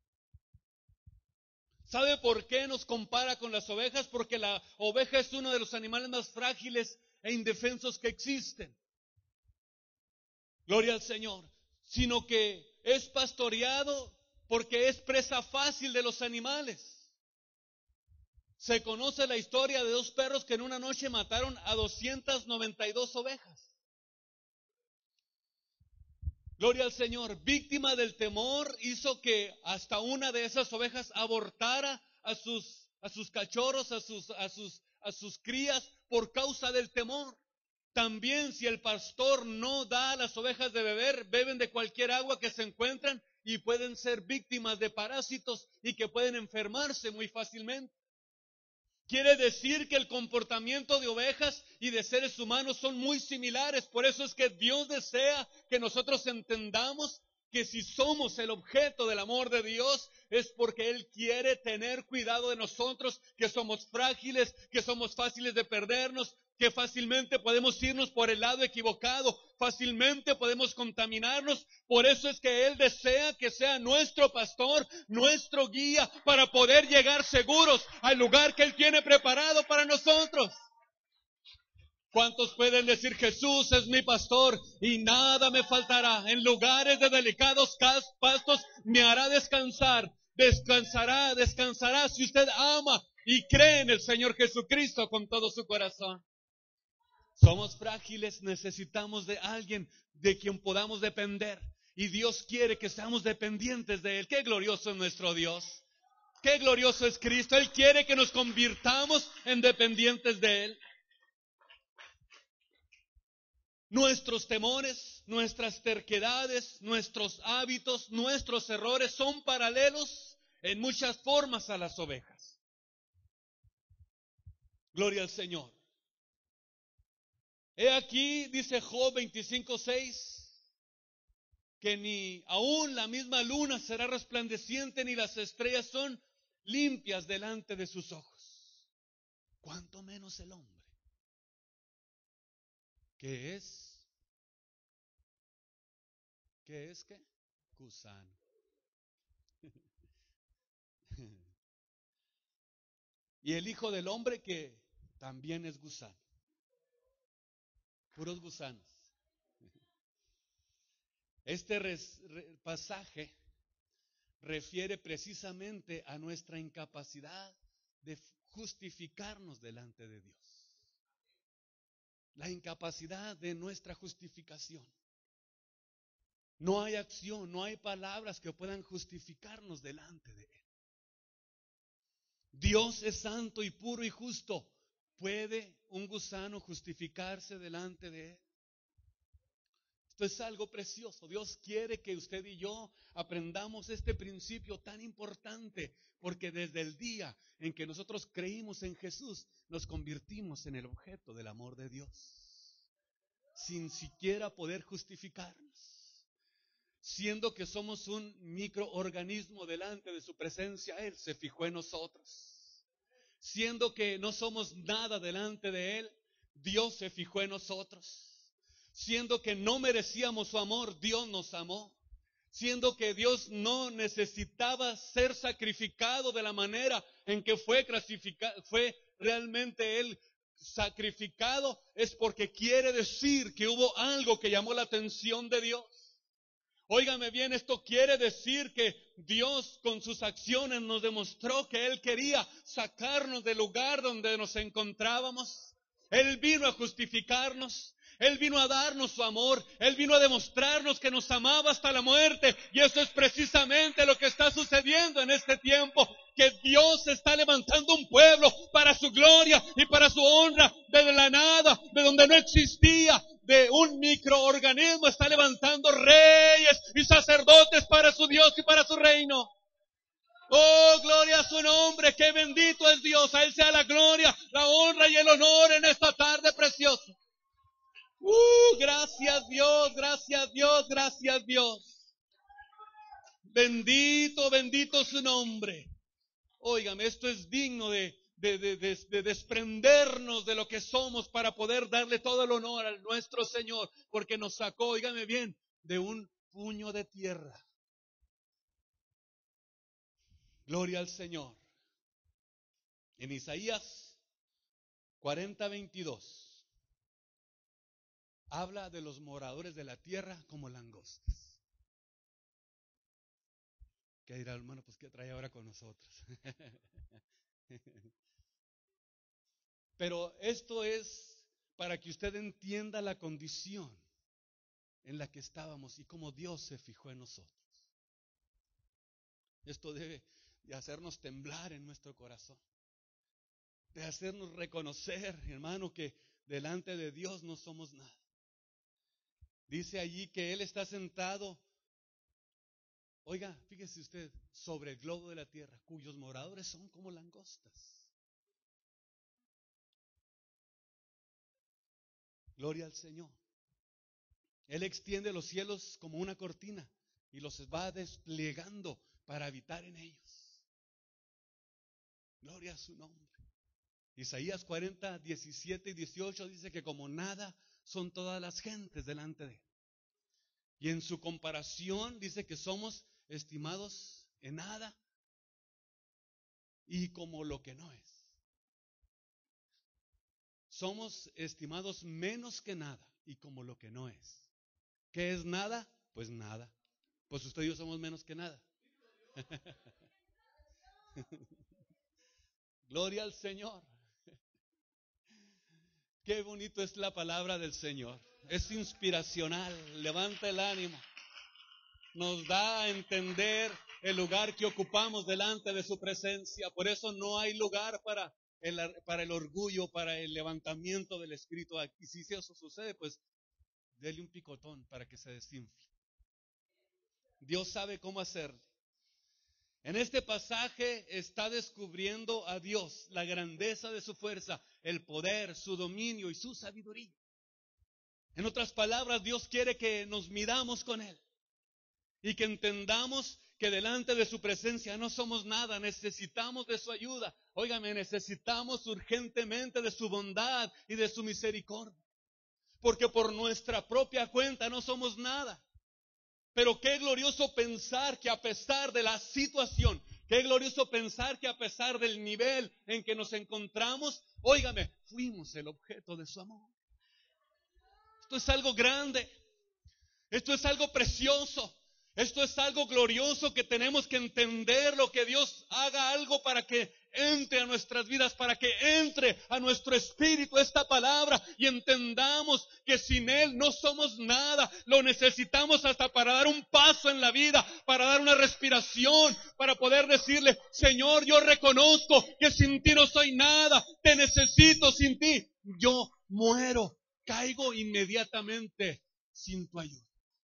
¿Sabe por qué nos compara con las ovejas? Porque la oveja es uno de los animales más frágiles e indefensos que existen. Gloria al Señor. Sino que es pastoreado porque es presa fácil de los animales. Se conoce la historia de dos perros que en una noche mataron a doscientas noventa y dos ovejas. Gloria al Señor. Víctima del temor, hizo que hasta una de esas ovejas abortara a sus, a sus cachorros, a sus, a sus, a sus crías por causa del temor. También si el pastor no da a las ovejas de beber, beben de cualquier agua que se encuentran y pueden ser víctimas de parásitos y que pueden enfermarse muy fácilmente. Quiere decir que el comportamiento de ovejas y de seres humanos son muy similares. Por eso es que Dios desea que nosotros entendamos que si somos el objeto del amor de Dios, es porque Él quiere tener cuidado de nosotros, que somos frágiles, que somos fáciles de perdernos, que fácilmente podemos irnos por el lado equivocado, fácilmente podemos contaminarnos. Por eso es que Él desea que sea nuestro pastor, nuestro guía, para poder llegar seguros al lugar que Él tiene preparado para nosotros. ¿Cuántos pueden decir: Jesús es mi pastor y nada me faltará? En lugares de delicados pastos me hará descansar. Descansará, descansará si usted ama y cree en el Señor Jesucristo con todo su corazón. Somos frágiles, necesitamos de alguien de quien podamos depender. Y Dios quiere que seamos dependientes de Él. Qué glorioso es nuestro Dios. Qué glorioso es Cristo. Él quiere que nos convirtamos en dependientes de Él. Nuestros temores, nuestras terquedades, nuestros hábitos, nuestros errores son paralelos en muchas formas a las ovejas. Gloria al Señor. He aquí, dice Job veinticinco seis, que ni aún la misma luna será resplandeciente, ni las estrellas son limpias delante de sus ojos. ¿Cuánto menos el hombre? ¿Qué es? ¿Qué es qué? Gusano. Y el Hijo del Hombre que también es gusano. Puros gusanos. Este res, re, pasaje refiere precisamente a nuestra incapacidad de justificarnos delante de Dios. La incapacidad de nuestra justificación. No hay acción, no hay palabras que puedan justificarnos delante de Él. Dios es santo y puro y justo. ¿Puede un gusano justificarse delante de Él? Esto es algo precioso. Dios quiere que usted y yo aprendamos este principio tan importante, porque desde el día en que nosotros creímos en Jesús, nos convertimos en el objeto del amor de Dios, sin siquiera poder justificarnos. Siendo que somos un microorganismo delante de su presencia, Él se fijó en nosotros. Siendo que no somos nada delante de Él, Dios se fijó en nosotros. Siendo que no merecíamos su amor, Dios nos amó. Siendo que Dios no necesitaba ser sacrificado de la manera en que fue, fue realmente Él sacrificado, es porque quiere decir que hubo algo que llamó la atención de Dios. Óigame bien, esto quiere decir que Dios con sus acciones nos demostró que Él quería sacarnos del lugar donde nos encontrábamos. Él vino a justificarnos. Él vino a darnos su amor. Él vino a demostrarnos que nos amaba hasta la muerte. Y eso es precisamente lo que está sucediendo en este tiempo. Que Dios está levantando un pueblo para su gloria y para su honra. Desde la nada, de donde no existía, de un microorganismo, está levantando reyes y sacerdotes para su Dios y para su reino. Oh, gloria a su nombre. Qué bendito es Dios. A Él sea la gloria, la honra y el honor en esta tarde preciosa. Uh, gracias Dios, gracias Dios, gracias Dios. Bendito, bendito su nombre. Óigame, esto es digno de, de, de, de, de desprendernos de lo que somos para poder darle todo el honor a nuestro Señor, porque nos sacó, óigame bien, de un puño de tierra. Gloria al Señor. En Isaías cuarenta veintidós. Habla de los moradores de la tierra como langostas. ¿Qué dirá, hermano? Pues ¿qué trae ahora con nosotros? Pero esto es para que usted entienda la condición en la que estábamos y cómo Dios se fijó en nosotros. Esto debe de hacernos temblar en nuestro corazón, de hacernos reconocer, hermano, que delante de Dios no somos nada. Dice allí que Él está sentado, oiga, fíjese usted, sobre el globo de la tierra, cuyos moradores son como langostas. Gloria al Señor. Él extiende los cielos como una cortina y los va desplegando para habitar en ellos. Gloria a su nombre. Isaías cuarenta, diecisiete y dieciocho dice que como nada son todas las gentes delante de Él. Y en su comparación dice que somos estimados en nada y como lo que no es. Somos estimados menos que nada y como lo que no es. ¿Qué es nada? Pues nada. Pues usted y yo somos menos que nada. Gloria al Señor. Qué bonito es la palabra del Señor. Es inspiracional, levanta el ánimo. Nos da a entender el lugar que ocupamos delante de su presencia. Por eso no hay lugar para el, para el orgullo, para el levantamiento del espíritu. Y si eso sucede, pues dele un picotón para que se desinfle. Dios sabe cómo hacerlo. En este pasaje está descubriendo a Dios, la grandeza de su fuerza, el poder, su dominio y su sabiduría. En otras palabras, Dios quiere que nos midamos con Él y que entendamos que delante de su presencia no somos nada, necesitamos de su ayuda. Óigame, necesitamos urgentemente de su bondad y de su misericordia, porque por nuestra propia cuenta no somos nada. Pero qué glorioso pensar que a pesar de la situación, qué glorioso pensar que a pesar del nivel en que nos encontramos, óigame, fuimos el objeto de su amor. Esto es algo grande, esto es algo precioso, esto es algo glorioso que tenemos que entender, lo que Dios haga algo para que entre a nuestras vidas, para que entre a nuestro espíritu esta palabra y entendamos que sin Él no somos nada. Lo necesitamos hasta para dar un paso en la vida, para dar una respiración, para poder decirle: Señor, yo reconozco que sin ti no soy nada, te necesito, sin ti yo muero, caigo inmediatamente sin tu ayuda.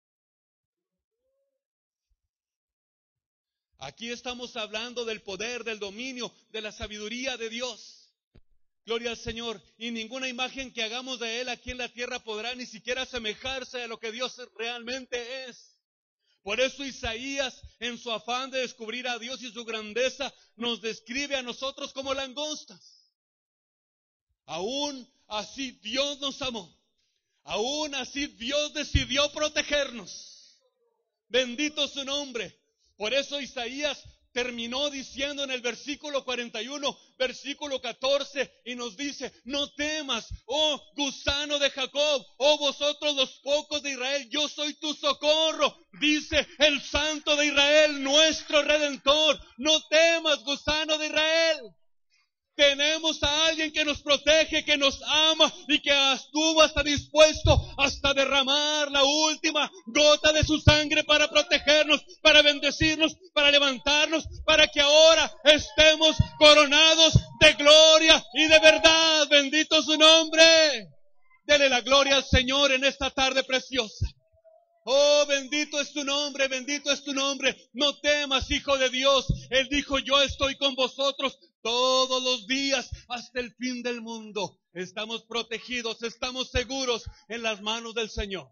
Aquí estamos hablando del poder, del dominio, de la sabiduría de Dios. Gloria al Señor. Y ninguna imagen que hagamos de Él aquí en la tierra podrá ni siquiera asemejarse a lo que Dios realmente es. Por eso Isaías, en su afán de descubrir a Dios y su grandeza, nos describe a nosotros como langostas. Aún así Dios nos amó. Aún así Dios decidió protegernos. Bendito su nombre. Por eso Isaías terminó diciendo en el versículo cuarenta y uno, versículo catorce, y nos dice: no temas, oh gusano de Jacob, oh vosotros los pocos de Israel, yo soy tu socorro, dice el Santo de Israel, nuestro Redentor. No temas, gusano de Israel. Tenemos a alguien que nos protege, que nos ama y que estuvo hasta dispuesto hasta derramar la última gota de su sangre para protegernos, para bendecirnos, para levantarnos, para que ahora estemos coronados de gloria y de verdad. Bendito su nombre. Dele la gloria al Señor en esta tarde preciosa. Oh, bendito es tu nombre, bendito es tu nombre. No temas, hijo de Dios. Él dijo: yo estoy con vosotros todos los días hasta el fin del mundo. Estamos protegidos, estamos seguros en las manos del Señor.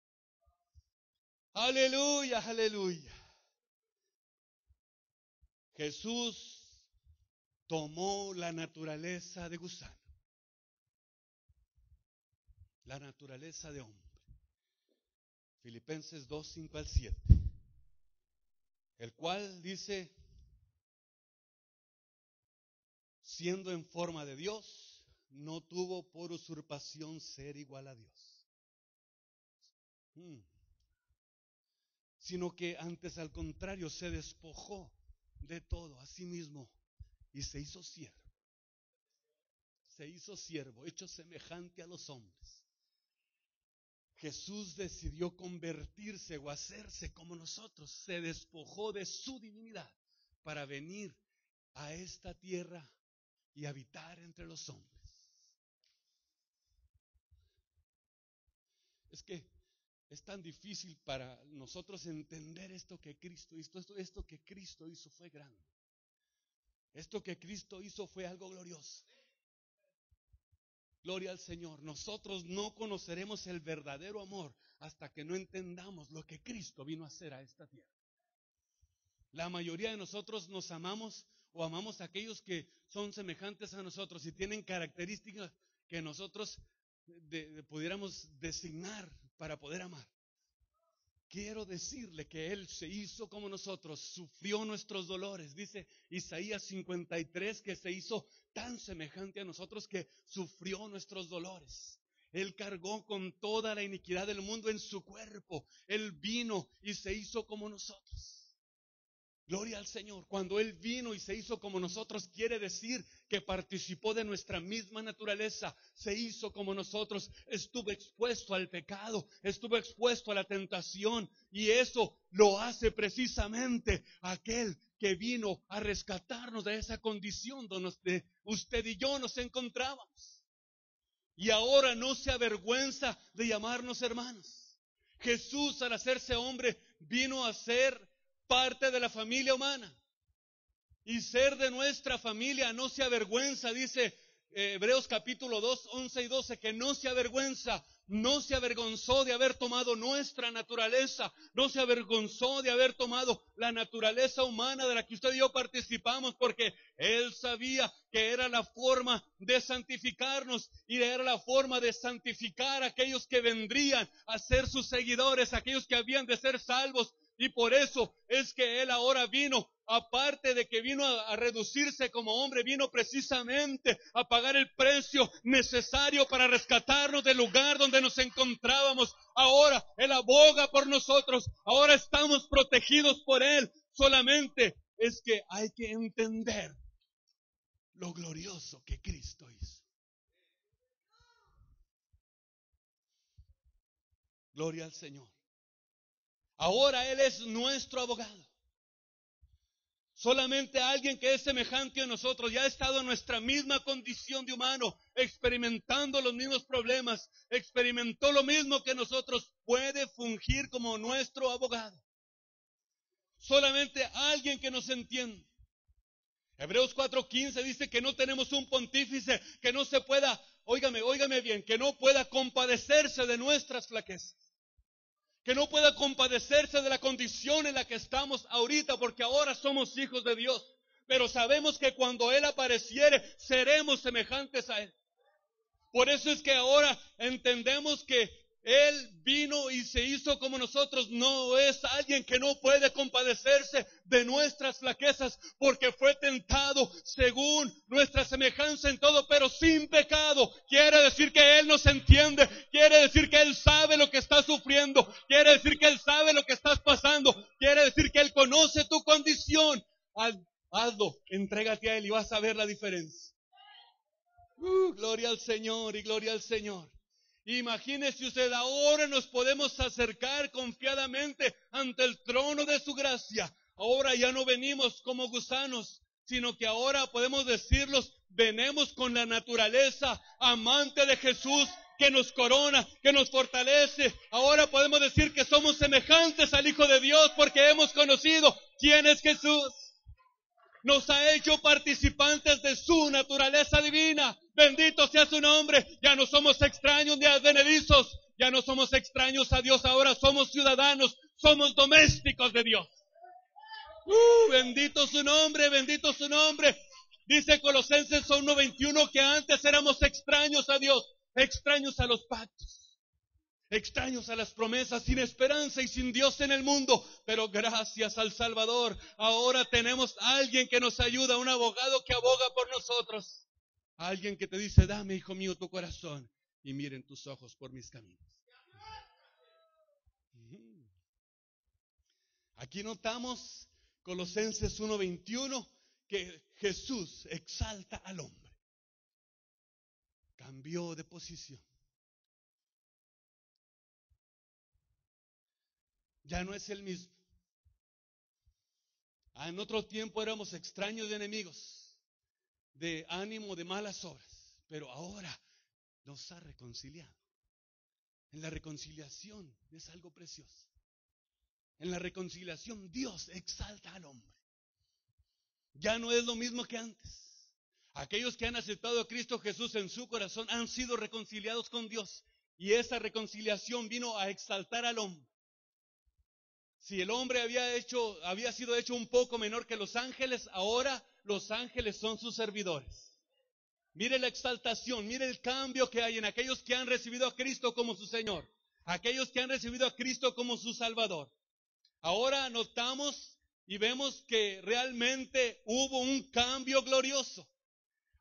Aleluya, aleluya. Jesús tomó la naturaleza de gusano, la naturaleza de hombre. Filipenses dos, cinco al siete. El cual dice: siendo en forma de Dios, no tuvo por usurpación ser igual a Dios, hmm. sino que antes, al contrario, se despojó de todo a sí mismo y se hizo siervo. Se hizo siervo, hecho semejante a los hombres. Jesús decidió convertirse o hacerse como nosotros. Se despojó de su divinidad para venir a esta tierra y habitar entre los hombres. Es que es tan difícil para nosotros entender esto que Cristo hizo. Esto, esto que Cristo hizo fue grande. Esto que Cristo hizo fue algo glorioso. Gloria al Señor. Nosotros no conoceremos el verdadero amor hasta que no entendamos lo que Cristo vino a hacer a esta tierra. La mayoría de nosotros nos amamos o amamos a aquellos que son semejantes a nosotros y tienen características que nosotros de, de, pudiéramos designar para poder amar. Quiero decirle que Él se hizo como nosotros, sufrió nuestros dolores. Dice Isaías cincuenta y tres que se hizo tan semejante a nosotros que sufrió nuestros dolores. Él cargó con toda la iniquidad del mundo en su cuerpo. Él vino y se hizo como nosotros. Gloria al Señor. Cuando Él vino y se hizo como nosotros, quiere decir que participó de nuestra misma naturaleza. Se hizo como nosotros, estuvo expuesto al pecado, estuvo expuesto a la tentación. Y eso lo hace precisamente aquel que vino a rescatarnos de esa condición donde usted y yo nos encontrábamos. Y ahora no se avergüenza de llamarnos hermanos. Jesús, al hacerse hombre, vino a ser parte de la familia humana. Y ser de nuestra familia no se avergüenza, dice eh, Hebreos capítulo dos, once y doce, que no se avergüenza, no se avergonzó de haber tomado nuestra naturaleza, no se avergonzó de haber tomado la naturaleza humana de la que usted y yo participamos, porque Él sabía que era la forma de santificarnos y era la forma de santificar a aquellos que vendrían a ser sus seguidores, aquellos que habían de ser salvos. Y por eso es que Él ahora vino, aparte de que vino a, a reducirse como hombre, vino precisamente a pagar el precio necesario para rescatarnos del lugar donde nos encontrábamos. Ahora Él aboga por nosotros, ahora estamos protegidos por Él. Solamente es que hay que entender lo glorioso que Cristo hizo. Gloria al Señor. Ahora Él es nuestro abogado. Solamente alguien que es semejante a nosotros, ya ha estado en nuestra misma condición de humano, experimentando los mismos problemas, experimentó lo mismo que nosotros, puede fungir como nuestro abogado. Solamente alguien que nos entiende. Hebreos cuatro quince dice que no tenemos un pontífice que no se pueda, óigame, óigame bien, que no pueda compadecerse de nuestras flaquezas. Que no pueda compadecerse de la condición en la que estamos ahorita, porque ahora somos hijos de Dios. Pero sabemos que cuando Él apareciere, seremos semejantes a Él. Por eso es que ahora entendemos que Él vino y se hizo como nosotros. No es alguien que no puede compadecerse de nuestras flaquezas, porque fue tentado según nuestra semejanza en todo, pero sin pecado. Quiere decir que Él nos entiende, quiere decir que Él sabe lo que estás sufriendo, quiere decir que Él sabe lo que estás pasando, quiere decir que Él conoce tu condición. Haz, hazlo, entrégate a Él y vas a ver la diferencia. Uh, gloria al Señor y gloria al Señor. Imagínese usted, ahora nos podemos acercar confiadamente ante el trono de su gracia. Ahora ya no venimos como gusanos, sino que ahora podemos decirlos, venimos con la naturaleza amante de Jesús, que nos corona, que nos fortalece. Ahora podemos decir que somos semejantes al Hijo de Dios porque hemos conocido quién es Jesús. Nos ha hecho participantes de su naturaleza divina. Bendito sea su nombre. Ya no somos extraños ni advenedizos. Ya no somos extraños a Dios. Ahora somos ciudadanos. Somos domésticos de Dios. Uh, bendito su nombre, bendito su nombre. Dice Colosenses uno veintiuno que antes éramos extraños a Dios. Extraños a los pactos. Extraños a las promesas, sin esperanza y sin Dios en el mundo. Pero gracias al Salvador, ahora tenemos a alguien que nos ayuda, un abogado que aboga por nosotros. Alguien que te dice, dame, hijo mío, tu corazón y miren tus ojos por mis caminos. Aquí notamos, Colosenses uno veintiuno, que Jesús exalta al hombre. Cambió de posición. Ya no es el mismo. En otro tiempo éramos extraños y enemigos, de ánimo, de malas obras, pero ahora nos ha reconciliado. En la reconciliación es algo precioso. En la reconciliación Dios exalta al hombre. Ya no es lo mismo que antes. Aquellos que han aceptado a Cristo Jesús en su corazón han sido reconciliados con Dios, y esa reconciliación vino a exaltar al hombre. Si el hombre había hecho, había sido hecho un poco menor que los ángeles, ahora los ángeles son sus servidores. Mire la exaltación, mire el cambio que hay en aquellos que han recibido a Cristo como su Señor, aquellos que han recibido a Cristo como su Salvador. Ahora notamos y vemos que realmente hubo un cambio glorioso.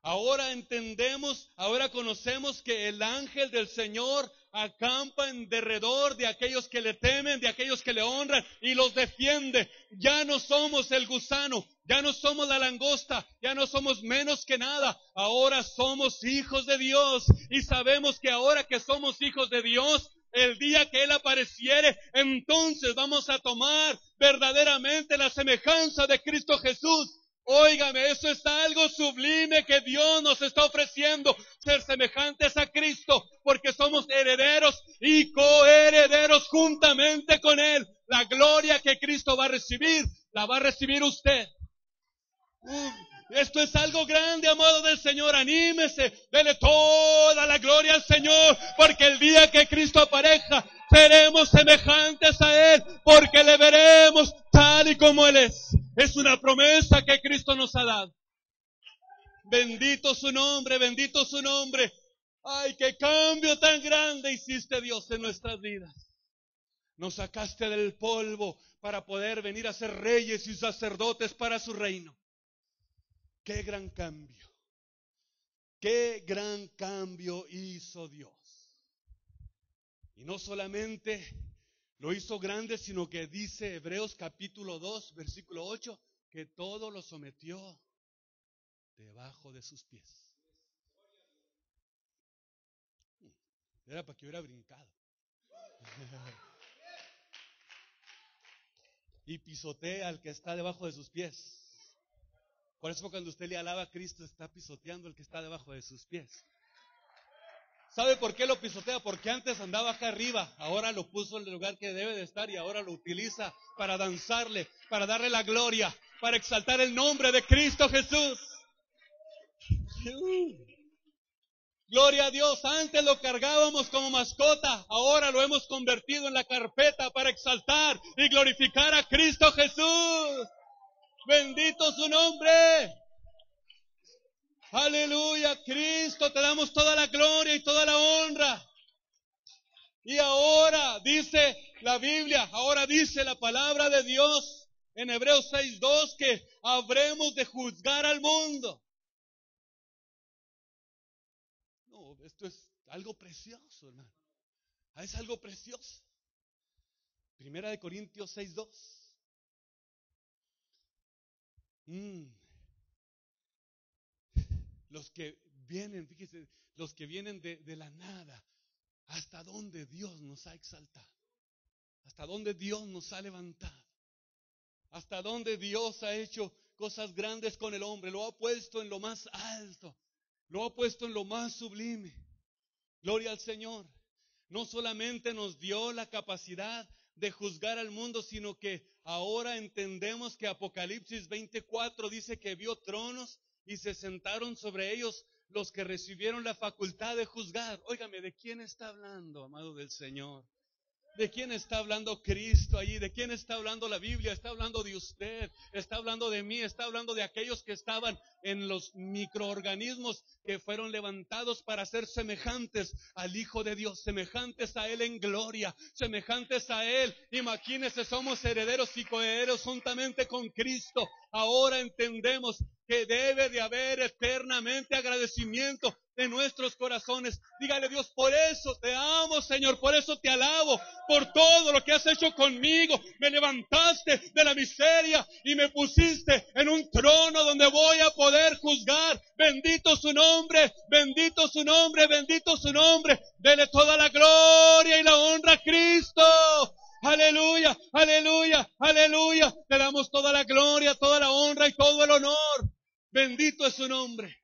Ahora entendemos, ahora conocemos que el ángel del Señor acampa en derredor de aquellos que le temen, de aquellos que le honran y los defiende. Ya no somos el gusano, ya no somos la langosta, ya no somos menos que nada. Ahora somos hijos de Dios y sabemos que ahora que somos hijos de Dios, el día que Él apareciere, entonces vamos a tomar verdaderamente la semejanza de Cristo Jesús. Óigame, eso es algo sublime que Dios nos está ofreciendo, ser semejantes a Cristo, porque somos herederos y coherederos juntamente con Él. La gloria que Cristo va a recibir, la va a recibir usted. Uh, esto es algo grande, amado del Señor. Anímese, dele toda la gloria al Señor, porque el día que Cristo aparezca, seremos semejantes a Él, porque le veremos tal y como Él es. Es una promesa que Cristo nos ha dado. Bendito su nombre, bendito su nombre. Ay, qué cambio tan grande hiciste, Dios, en nuestras vidas. Nos sacaste del polvo para poder venir a ser reyes y sacerdotes para su reino. Qué gran cambio. Qué gran cambio hizo Dios. Y no solamente lo hizo grande, sino que dice Hebreos capítulo dos, versículo ocho, que todo lo sometió debajo de sus pies. Era para que hubiera brincado. Y pisotea al que está debajo de sus pies. Por eso cuando usted le alaba a Cristo, está pisoteando al que está debajo de sus pies. ¿Sabe por qué lo pisotea? Porque antes andaba acá arriba, ahora lo puso en el lugar que debe de estar y ahora lo utiliza para danzarle, para darle la gloria, para exaltar el nombre de Cristo Jesús. Gloria a Dios, antes lo cargábamos como mascota, ahora lo hemos convertido en la carpeta para exaltar y glorificar a Cristo Jesús. Bendito su nombre. Aleluya, Cristo, te damos toda la gloria y toda la honra. Y ahora dice la Biblia, ahora dice la palabra de Dios en Hebreos seis dos que habremos de juzgar al mundo. No, esto es algo precioso, hermano. Es algo precioso. Primera de Corintios seis dos. Mm. Los que vienen, fíjese, los que vienen de, de la nada, hasta donde Dios nos ha exaltado, hasta donde Dios nos ha levantado, hasta donde Dios ha hecho cosas grandes con el hombre, lo ha puesto en lo más alto, lo ha puesto en lo más sublime. Gloria al Señor. No solamente nos dio la capacidad de juzgar al mundo, sino que ahora entendemos que Apocalipsis veinticuatro dice que vio tronos y se sentaron sobre ellos los que recibieron la facultad de juzgar. Óigame, ¿de quién está hablando, amado del Señor? ¿De quién está hablando Cristo allí? ¿De quién está hablando la Biblia? Está hablando de usted, está hablando de mí, está hablando de aquellos que estaban en los microorganismos que fueron levantados para ser semejantes al Hijo de Dios, semejantes a Él en gloria, semejantes a Él. Imagínense, somos herederos y coherederos juntamente con Cristo. Ahora entendemos que debe de haber eternamente agradecimiento de nuestros corazones. Dígale, Dios, por eso te amo, Señor, por eso te alabo, por todo lo que has hecho conmigo. Me levantaste de la miseria y me pusiste en un trono donde voy a poder juzgar. Bendito su nombre, bendito su nombre, bendito su nombre. Dele toda la gloria y la honra a Cristo. Aleluya, aleluya, aleluya. Te damos toda la gloria, toda la honra y todo el honor. Bendito es su nombre.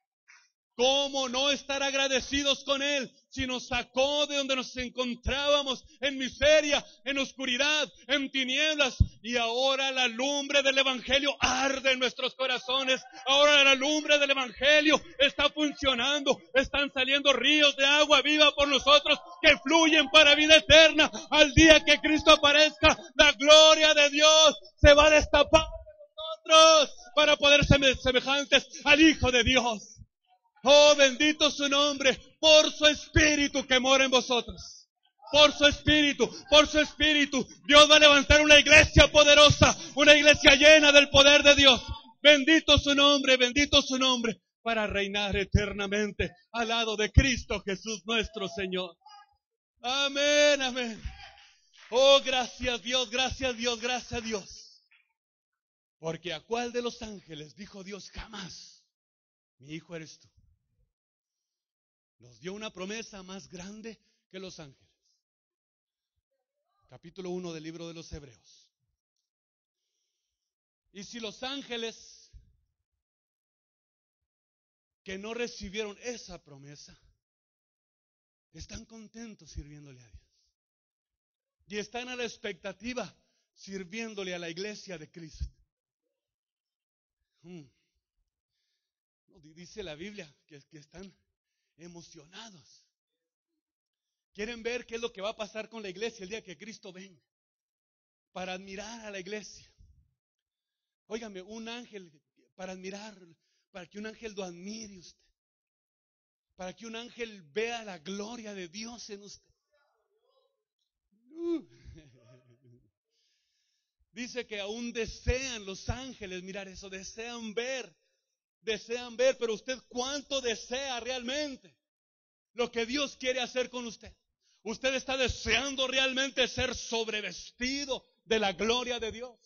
¿Cómo no estar agradecidos con Él si nos sacó de donde nos encontrábamos en miseria, en oscuridad, en tinieblas? Y ahora la lumbre del Evangelio arde en nuestros corazones. Ahora la lumbre del Evangelio está funcionando. Están saliendo ríos de agua viva por nosotros que fluyen para vida eterna. Al día que Cristo aparezca, la gloria de Dios se va a destapar de nosotros para poder ser semejantes al Hijo de Dios. Oh, bendito su nombre, por su Espíritu que mora en vosotros. Por su Espíritu, por su Espíritu. Dios va a levantar una iglesia poderosa, una iglesia llena del poder de Dios. Bendito su nombre, bendito su nombre. para reinar eternamente al lado de Cristo Jesús nuestro Señor. Amén, amén. Oh, gracias Dios, gracias Dios, gracias Dios. Porque ¿a cuál de los ángeles dijo Dios jamás? Mi hijo eres tú. Nos dio una promesa más grande que los ángeles. Capítulo uno del libro de los Hebreos. Y si los ángeles que no recibieron esa promesa están contentos sirviéndole a Dios y están a la expectativa sirviéndole a la iglesia de Cristo. Hmm. Dice la Biblia que, que están emocionados. Quieren ver qué es lo que va a pasar con la iglesia el día que Cristo venga, para admirar a la iglesia. Óigame, un ángel, para admirar, para que un ángel lo admire usted, para que un ángel vea la gloria de Dios en usted. Uh. Dice que aún desean los ángeles mirar eso, desean ver, desean ver, pero usted ¿cuánto desea realmente lo que Dios quiere hacer con usted? ¿Usted está deseando realmente ser sobrevestido de la gloria de Dios?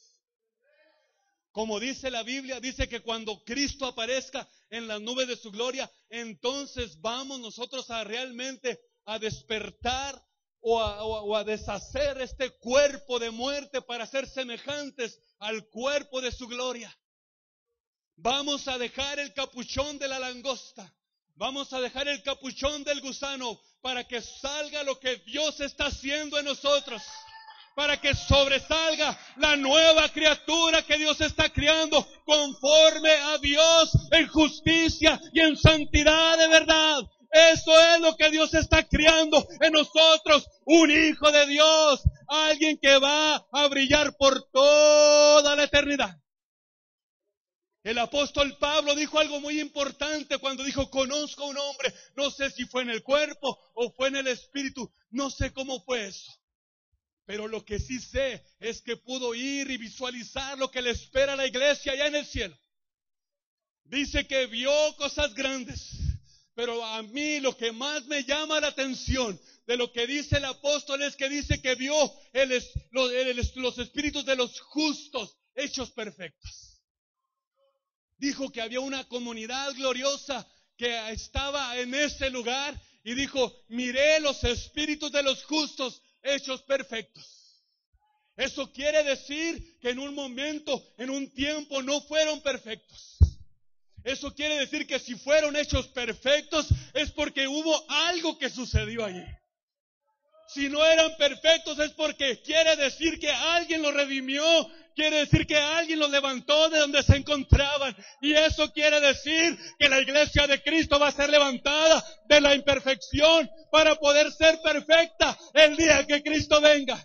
Como dice la Biblia, dice que cuando Cristo aparezca en las nubes de su gloria, entonces vamos nosotros a realmente a despertar o a, o a, o a deshacer este cuerpo de muerte para ser semejantes al cuerpo de su gloria. Vamos a dejar el capuchón de la langosta. Vamos a dejar el capuchón del gusano para que salga lo que Dios está haciendo en nosotros. Para que sobresalga la nueva criatura que Dios está creando conforme a Dios en justicia y en santidad de verdad. Eso es lo que Dios está creando en nosotros. Un hijo de Dios. Alguien que va a brillar por toda la eternidad. El apóstol Pablo dijo algo muy importante cuando dijo, conozco a un hombre, no sé si fue en el cuerpo o fue en el espíritu, no sé cómo fue eso. Pero lo que sí sé es que pudo ir y visualizar lo que le espera a la iglesia allá en el cielo. Dice que vio cosas grandes, pero a mí lo que más me llama la atención de lo que dice el apóstol es que dice que vio el, los, el, los espíritus de los justos hechos perfectos. Dijo que había una comunidad gloriosa que estaba en ese lugar y dijo, miré los espíritus de los justos hechos perfectos. Eso quiere decir que en un momento, en un tiempo no fueron perfectos. Eso quiere decir que si fueron hechos perfectos es porque hubo algo que sucedió allí. Si no eran perfectos es porque quiere decir que alguien los redimió. Quiere decir que alguien los levantó de donde se encontraban. Y eso quiere decir que la iglesia de Cristo va a ser levantada de la imperfección para poder ser perfecta el día que Cristo venga.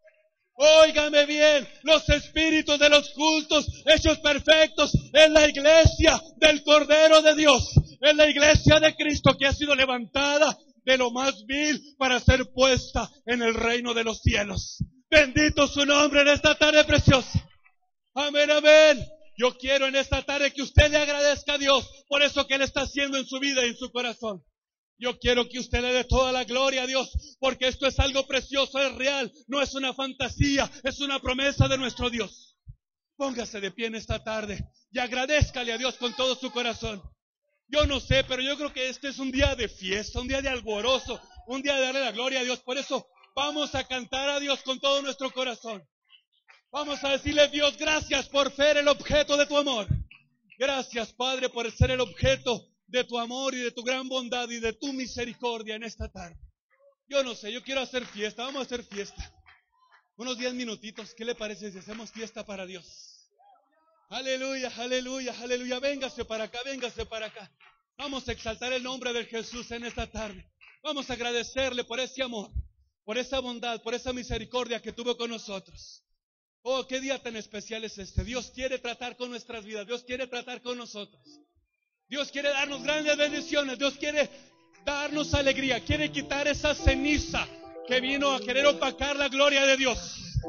Óigame bien, los espíritus de los justos hechos perfectos en la iglesia del Cordero de Dios. En la iglesia de Cristo que ha sido levantada de lo más vil para ser puesta en el reino de los cielos. Bendito su nombre en esta tarde preciosa. Amén, amén. Yo quiero en esta tarde que usted le agradezca a Dios por eso que Él está haciendo en su vida y en su corazón. Yo quiero que usted le dé toda la gloria a Dios, porque esto es algo precioso, es real, no es una fantasía, es una promesa de nuestro Dios. Póngase de pie en esta tarde y agradézcale a Dios con todo su corazón. Yo no sé, pero yo creo que este es un día de fiesta, un día de alborozo, un día de darle la gloria a Dios. Por eso vamos a cantar a Dios con todo nuestro corazón. Vamos a decirle, Dios, gracias por ser el objeto de tu amor. Gracias, Padre, por ser el objeto de tu amor y de tu gran bondad y de tu misericordia en esta tarde. Yo no sé, yo quiero hacer fiesta, vamos a hacer fiesta. Unos diez minutitos, ¿qué le parece si hacemos fiesta para Dios? Aleluya, aleluya, aleluya. Véngase para acá, véngase para acá. Vamos a exaltar el nombre de Jesús en esta tarde. Vamos a agradecerle por ese amor, por esa bondad, por esa misericordia que tuvo con nosotros. Oh, qué día tan especial es este. Dios quiere tratar con nuestras vidas. Dios quiere tratar con nosotros. Dios quiere darnos grandes bendiciones. Dios quiere darnos alegría. Quiere quitar esa ceniza que vino a querer opacar la gloria de Dios.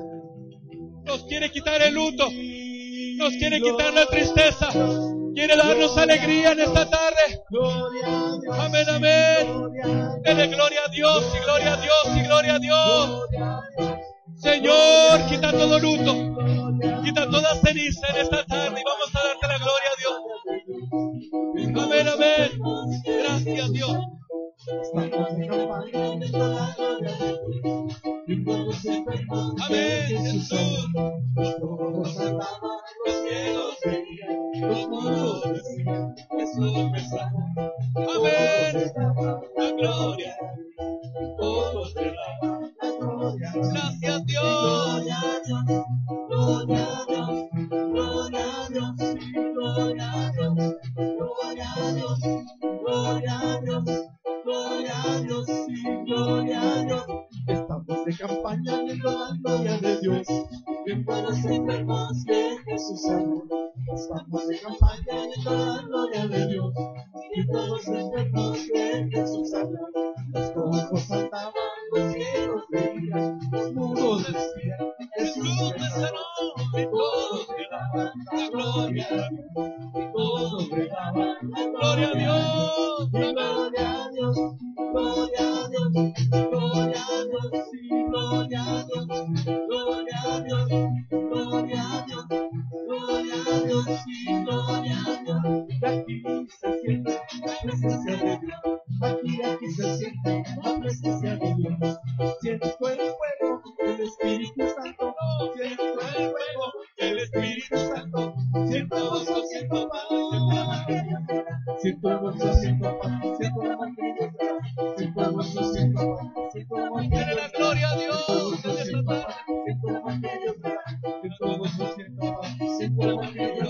Nos quiere quitar el luto. Nos quiere quitar la tristeza. Quiere darnos alegría en esta tarde. Amén, amén. Dele gloria a Dios y gloria a Dios y gloria a Dios. Señor, quita todo luto, quita toda ceniza en esta tarde y vamos a darte la gloria a Dios. Amén, amén. Gracias, Dios. Amén, Jesús. Los cielos veían, los muros decían, Jesús me sanó. Amén. La gloria, todos le daban la gloria. Gracias, Dios. Gloria a Dios, gloria a Dios, gloria a Dios, gloria a Dios, gloria a Dios, gloria a Dios, gloria a Dios, sí, gloria a Dios. Estamos de campaña viendo la gloria de Dios, viendo a los enfermos que Jesús sanó. Estamos de campaña viendo la gloria de Dios, viendo a los enfermos que Jesús sanó. Los cojos saltaban, los ciegos veían, los muros decían, Jesús me sanó. Y todos le daban la gloria a Dios, y todos le daban la gloria a Dios, y gloria a Dios, gloria a Dios, gloria a Dios, sí, gloria a Dios, gloria a Dios, gloria a Dios, gloria a Dios, sí, gloria a Dios. Y aquí se siente la presencia de Dios, aquí, aquí se siente la presencia de Dios. Siento el fuego del Espíritu Santo, siento el fuego del Espíritu Santo, siento gozo, siento paz, siento gozo, siento paz, siento la evangelio, siento gozo, siento paz, siento la evangelio. Dale la gloria a Dios en esta tarde. Siento la evangelio, siento gozo, siento paz, siento la evangelio.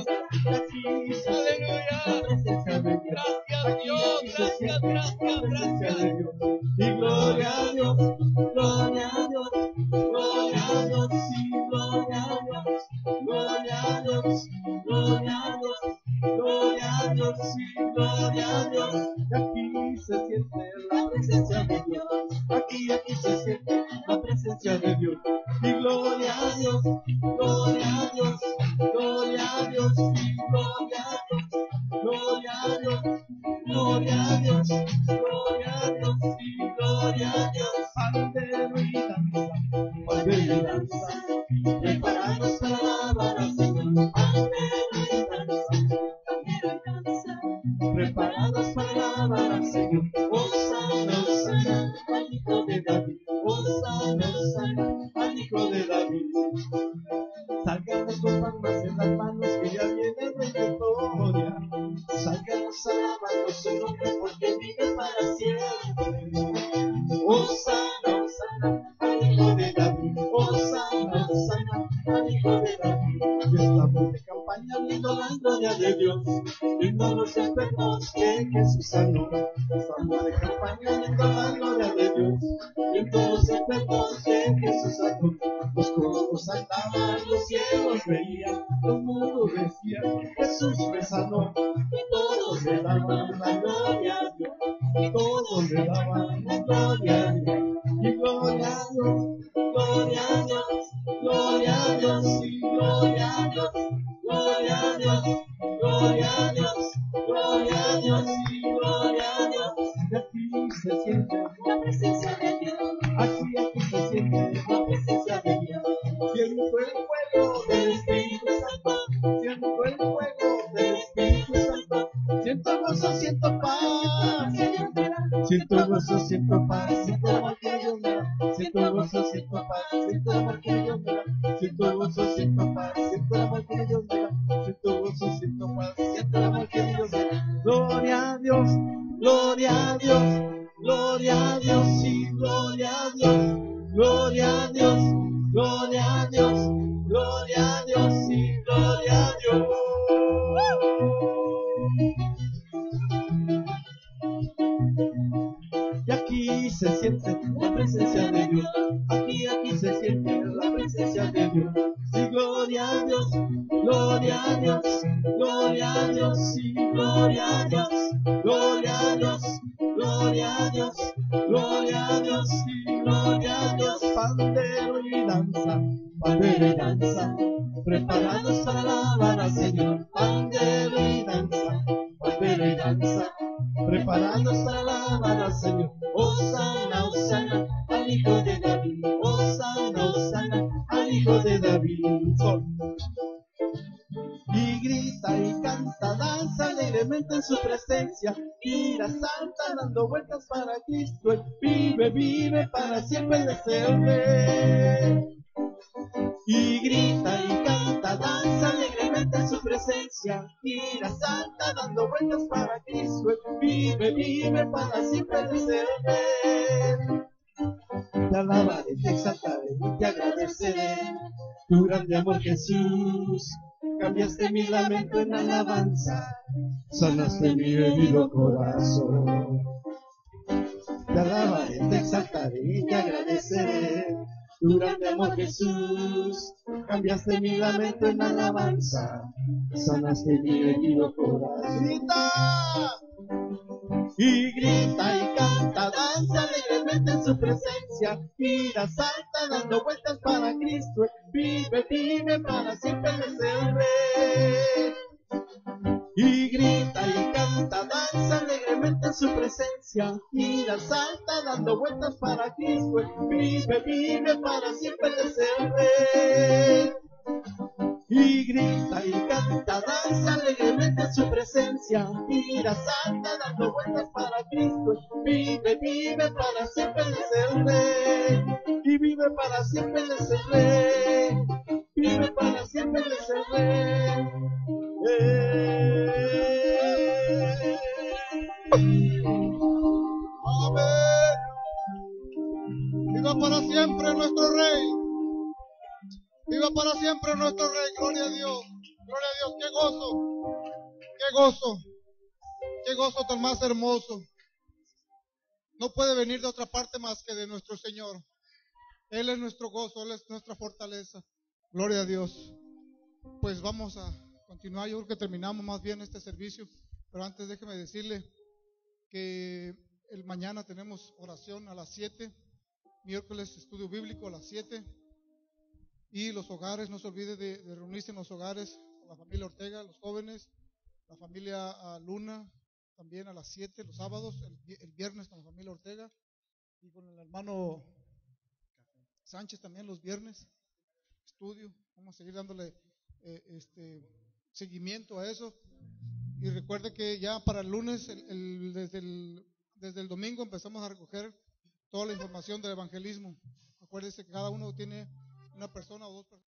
Aleluya. Gracias Dios, gracias, gracias, gracias. Y gloria a Dios, gloria a Dios, gloria a Dios, sí, gloria a Dios, gloria a Dios, gloria a Dios, gloria a Dios, sí, gloria a Dios. Y aquí se siente la presencia de Dios, aquí, aquí se siente la presencia de Dios. Y gloria a Dios, gloria a Dios, gloria a Dios, sí, gloria a Dios, gloria a Dios, gloria a Dios, gloria a Dios, sí, gloria a Dios. Pandero y danza, pandero y danza, preparados para alabar al Señor. Pandero y danza, pandero y danza, preparados para alabar al Señor. Hosana, hosana, al Hijo de David. Hosana, hosana, al Hijo de David. Salgamos con palmas en las manos, que ya viene el Rey de Gloria. Salgamos alabando su nombre, porque vive para siempre. Hosana, hosana, al Hijo de David. Hosana, hosana, al Hijo de David. Y estamos de campaña viendo la gloria de Dios, viendo a los enfermos que Jesús sanó. Estamos de campaña viendo la gloria de Dios, viendo a los enfermos que Jesús sanó. Los cojos saltaban, los ciegos veían, los mudos decían, Jesús me sanó. Y todos le daban la gloria a Dios, y todos le daban la gloria a Dios. Y gloria a Dios, gloria a Dios, gloria a Dios, sí, gloria a Dios, gloria a Dios, gloria a Dios, gloria a Dios, sí, gloria a Dios. Y aquí se siente la presencia de Dios, aquí, aquí se siente la presencia de Dios. Siento el fuego del Espíritu Santo, siento el fuego del Espíritu Santo, siento gozo, siento paz, siento gozo, siento paz, siento amor que Dios me da, siento gozo, siento paz, siento amor que Dios me da, siento gozo, siento paz, siento amor que Dios me da, siento gozo, siento paz, siento amor que Dios me da. Gloria a Dios, gloria a Dios, gloria a Dios, sí, gloria a Dios, gloria a Dios, gloria a Dios, gloria a Dios, sí, gloria a Dios. Y aquí se siente la presencia de Dios, aquí, aquí se siente la presencia de Dios. Sí, gloria a Dios, gloria a Dios, gloria a Dios, sí, gloria a Dios, gloria a Dios, gloria a Dios, gloria a Dios, sí, gloria a Dios. Pandero y danza, pandero y danza, preparados para alabar al Señor. Pandero y danza, pandero y danza, preparados para alabar al Señor. Hosanna, Hosanna, al Hijo de David. Hosanna, Hosanna, al Hijo de David. Y grita y canta, danza alegremente en su presencia. Gira santa dando vueltas para Cristo. Él vive, vive para siempre de ser rey. Y grita y canta, danza alegremente en su presencia. Gira santa dando vueltas para Cristo. Él vive, vive para siempre de ser rey. Te alabaré, te exaltaré y te agradeceré tu grande amor, Jesús. Cambiaste mi lamento en alabanza, sanaste mi herido corazón. Te alabaré, te exaltaré y te agradeceré tu grande amor, Jesús. Cambiaste mi lamento en alabanza, sanaste mi herido corazón. ¡Grita! Y grita y canta, danza alegremente en su presencia. Gira salta dando vueltas para Cristo. Vive, vive para siempre de ser rey. Y grita y canta, danza alegremente en su presencia. Gira salta dando vueltas para Cristo. Vive, vive para siempre de ser rey. Y grita y canta, danza alegremente en su presencia. Gira, salta, dando vueltas para Cristo. Vive, vive para siempre de ser rey. Y vive para siempre de ser rey. Vive para siempre de ser rey. Eh. Amén. Viva para siempre nuestro Rey. Viva para siempre nuestro Rey. Gloria a Dios. Gloria a Dios. Qué gozo. Qué gozo. Qué gozo tan más hermoso. No puede venir de otra parte más que de nuestro Señor. Él es nuestro gozo. Él es nuestra fortaleza. Gloria a Dios. Pues vamos a continuar. Yo creo que terminamos más bien este servicio. Pero antes déjeme decirle que el mañana tenemos oración a las siete. Miércoles estudio bíblico a las siete. Y los hogares, no se olvide de, de reunirse en los hogares con la familia Ortega, los jóvenes, la familia uh, Luna, también a las siete, los sábados, el, el viernes con la familia Ortega, y con el hermano Sánchez también los viernes, estudio. Vamos a seguir dándole eh, este seguimiento a eso. Y recuerde que ya para el lunes, el, el, desde, el, desde el domingo empezamos a recoger toda la información del evangelismo. Acuérdese que cada uno tiene una persona o dos personas.